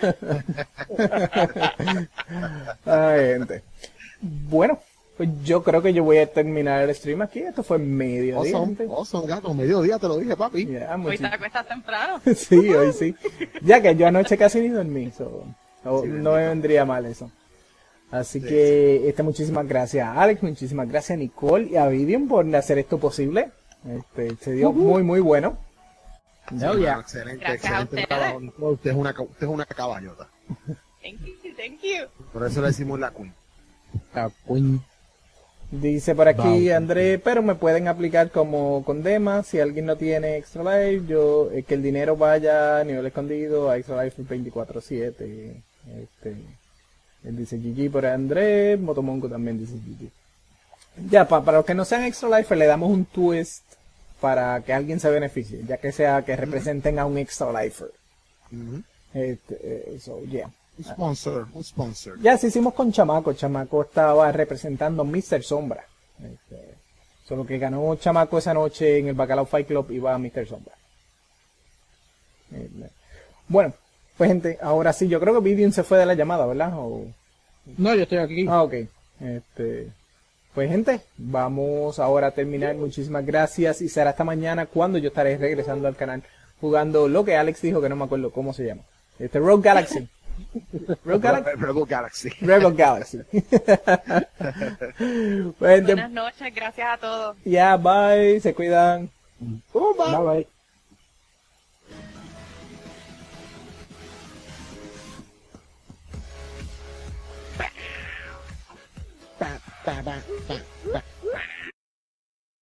Ay, gente. Bueno, pues yo creo que yo voy a terminar el stream aquí. Esto fue mediodía. Awesome, gente. awesome, gato. Mediodía te lo dije, papi. Ya, Hoy te muchi- acuestas temprano. Sí, hoy sí. Ya que yo anoche casi ni dormí, so, no, Sí, no me vendría mal eso. Así Sí, que este, muchísimas gracias a Alex, muchísimas gracias a Nicole y a Vivian por hacer esto posible. Este, se dio muy, muy bueno. No, Sí, ya. mano, excelente, Gracias a excelente ustedes. trabajo. Nicole. Usted es una, ca- usted es una caballota. Thank you, thank you. Por eso le decimos la queen. La Queen. Dice por aquí Wow. André, pero me pueden aplicar como con Dema. Si alguien no tiene Extra Life, yo, eh, que el dinero vaya a nivel escondido a Extra Life veinticuatro siete. Este, él dice G G por André, Motomongo también dice G G. Ya, pa- para los que no sean Extra Life, le damos un twist para que alguien se beneficie, ya que sea que representen a un Extra Lifer. Ujú. Este, eh, so, yeah. Un sponsor, un sponsor. Ya se hicimos con Chamaco. Chamaco estaba representando a míster Sombra. Este, solo que ganó Chamaco esa noche en el Bacalao Fight Club iba a míster Sombra. Eh, Bueno, pues gente, ahora sí, yo creo que Vivian se fue de la llamada, ¿verdad? O- No, yo estoy aquí. Ah, ok. Este, pues gente, vamos ahora a terminar. Muchísimas gracias y será hasta mañana cuando yo estaré regresando al canal jugando lo que Alex dijo que no me acuerdo cómo se llama. Este Rogue Galaxy. Rogue Galaxy. Rebel Galaxy. Rebel Galaxy. Pues, gente, Buenas noches, gracias a todos. ya, bye, se cuidan. Oh, bye. Bye bye. Ba, ba, ba, ba, ba, ba.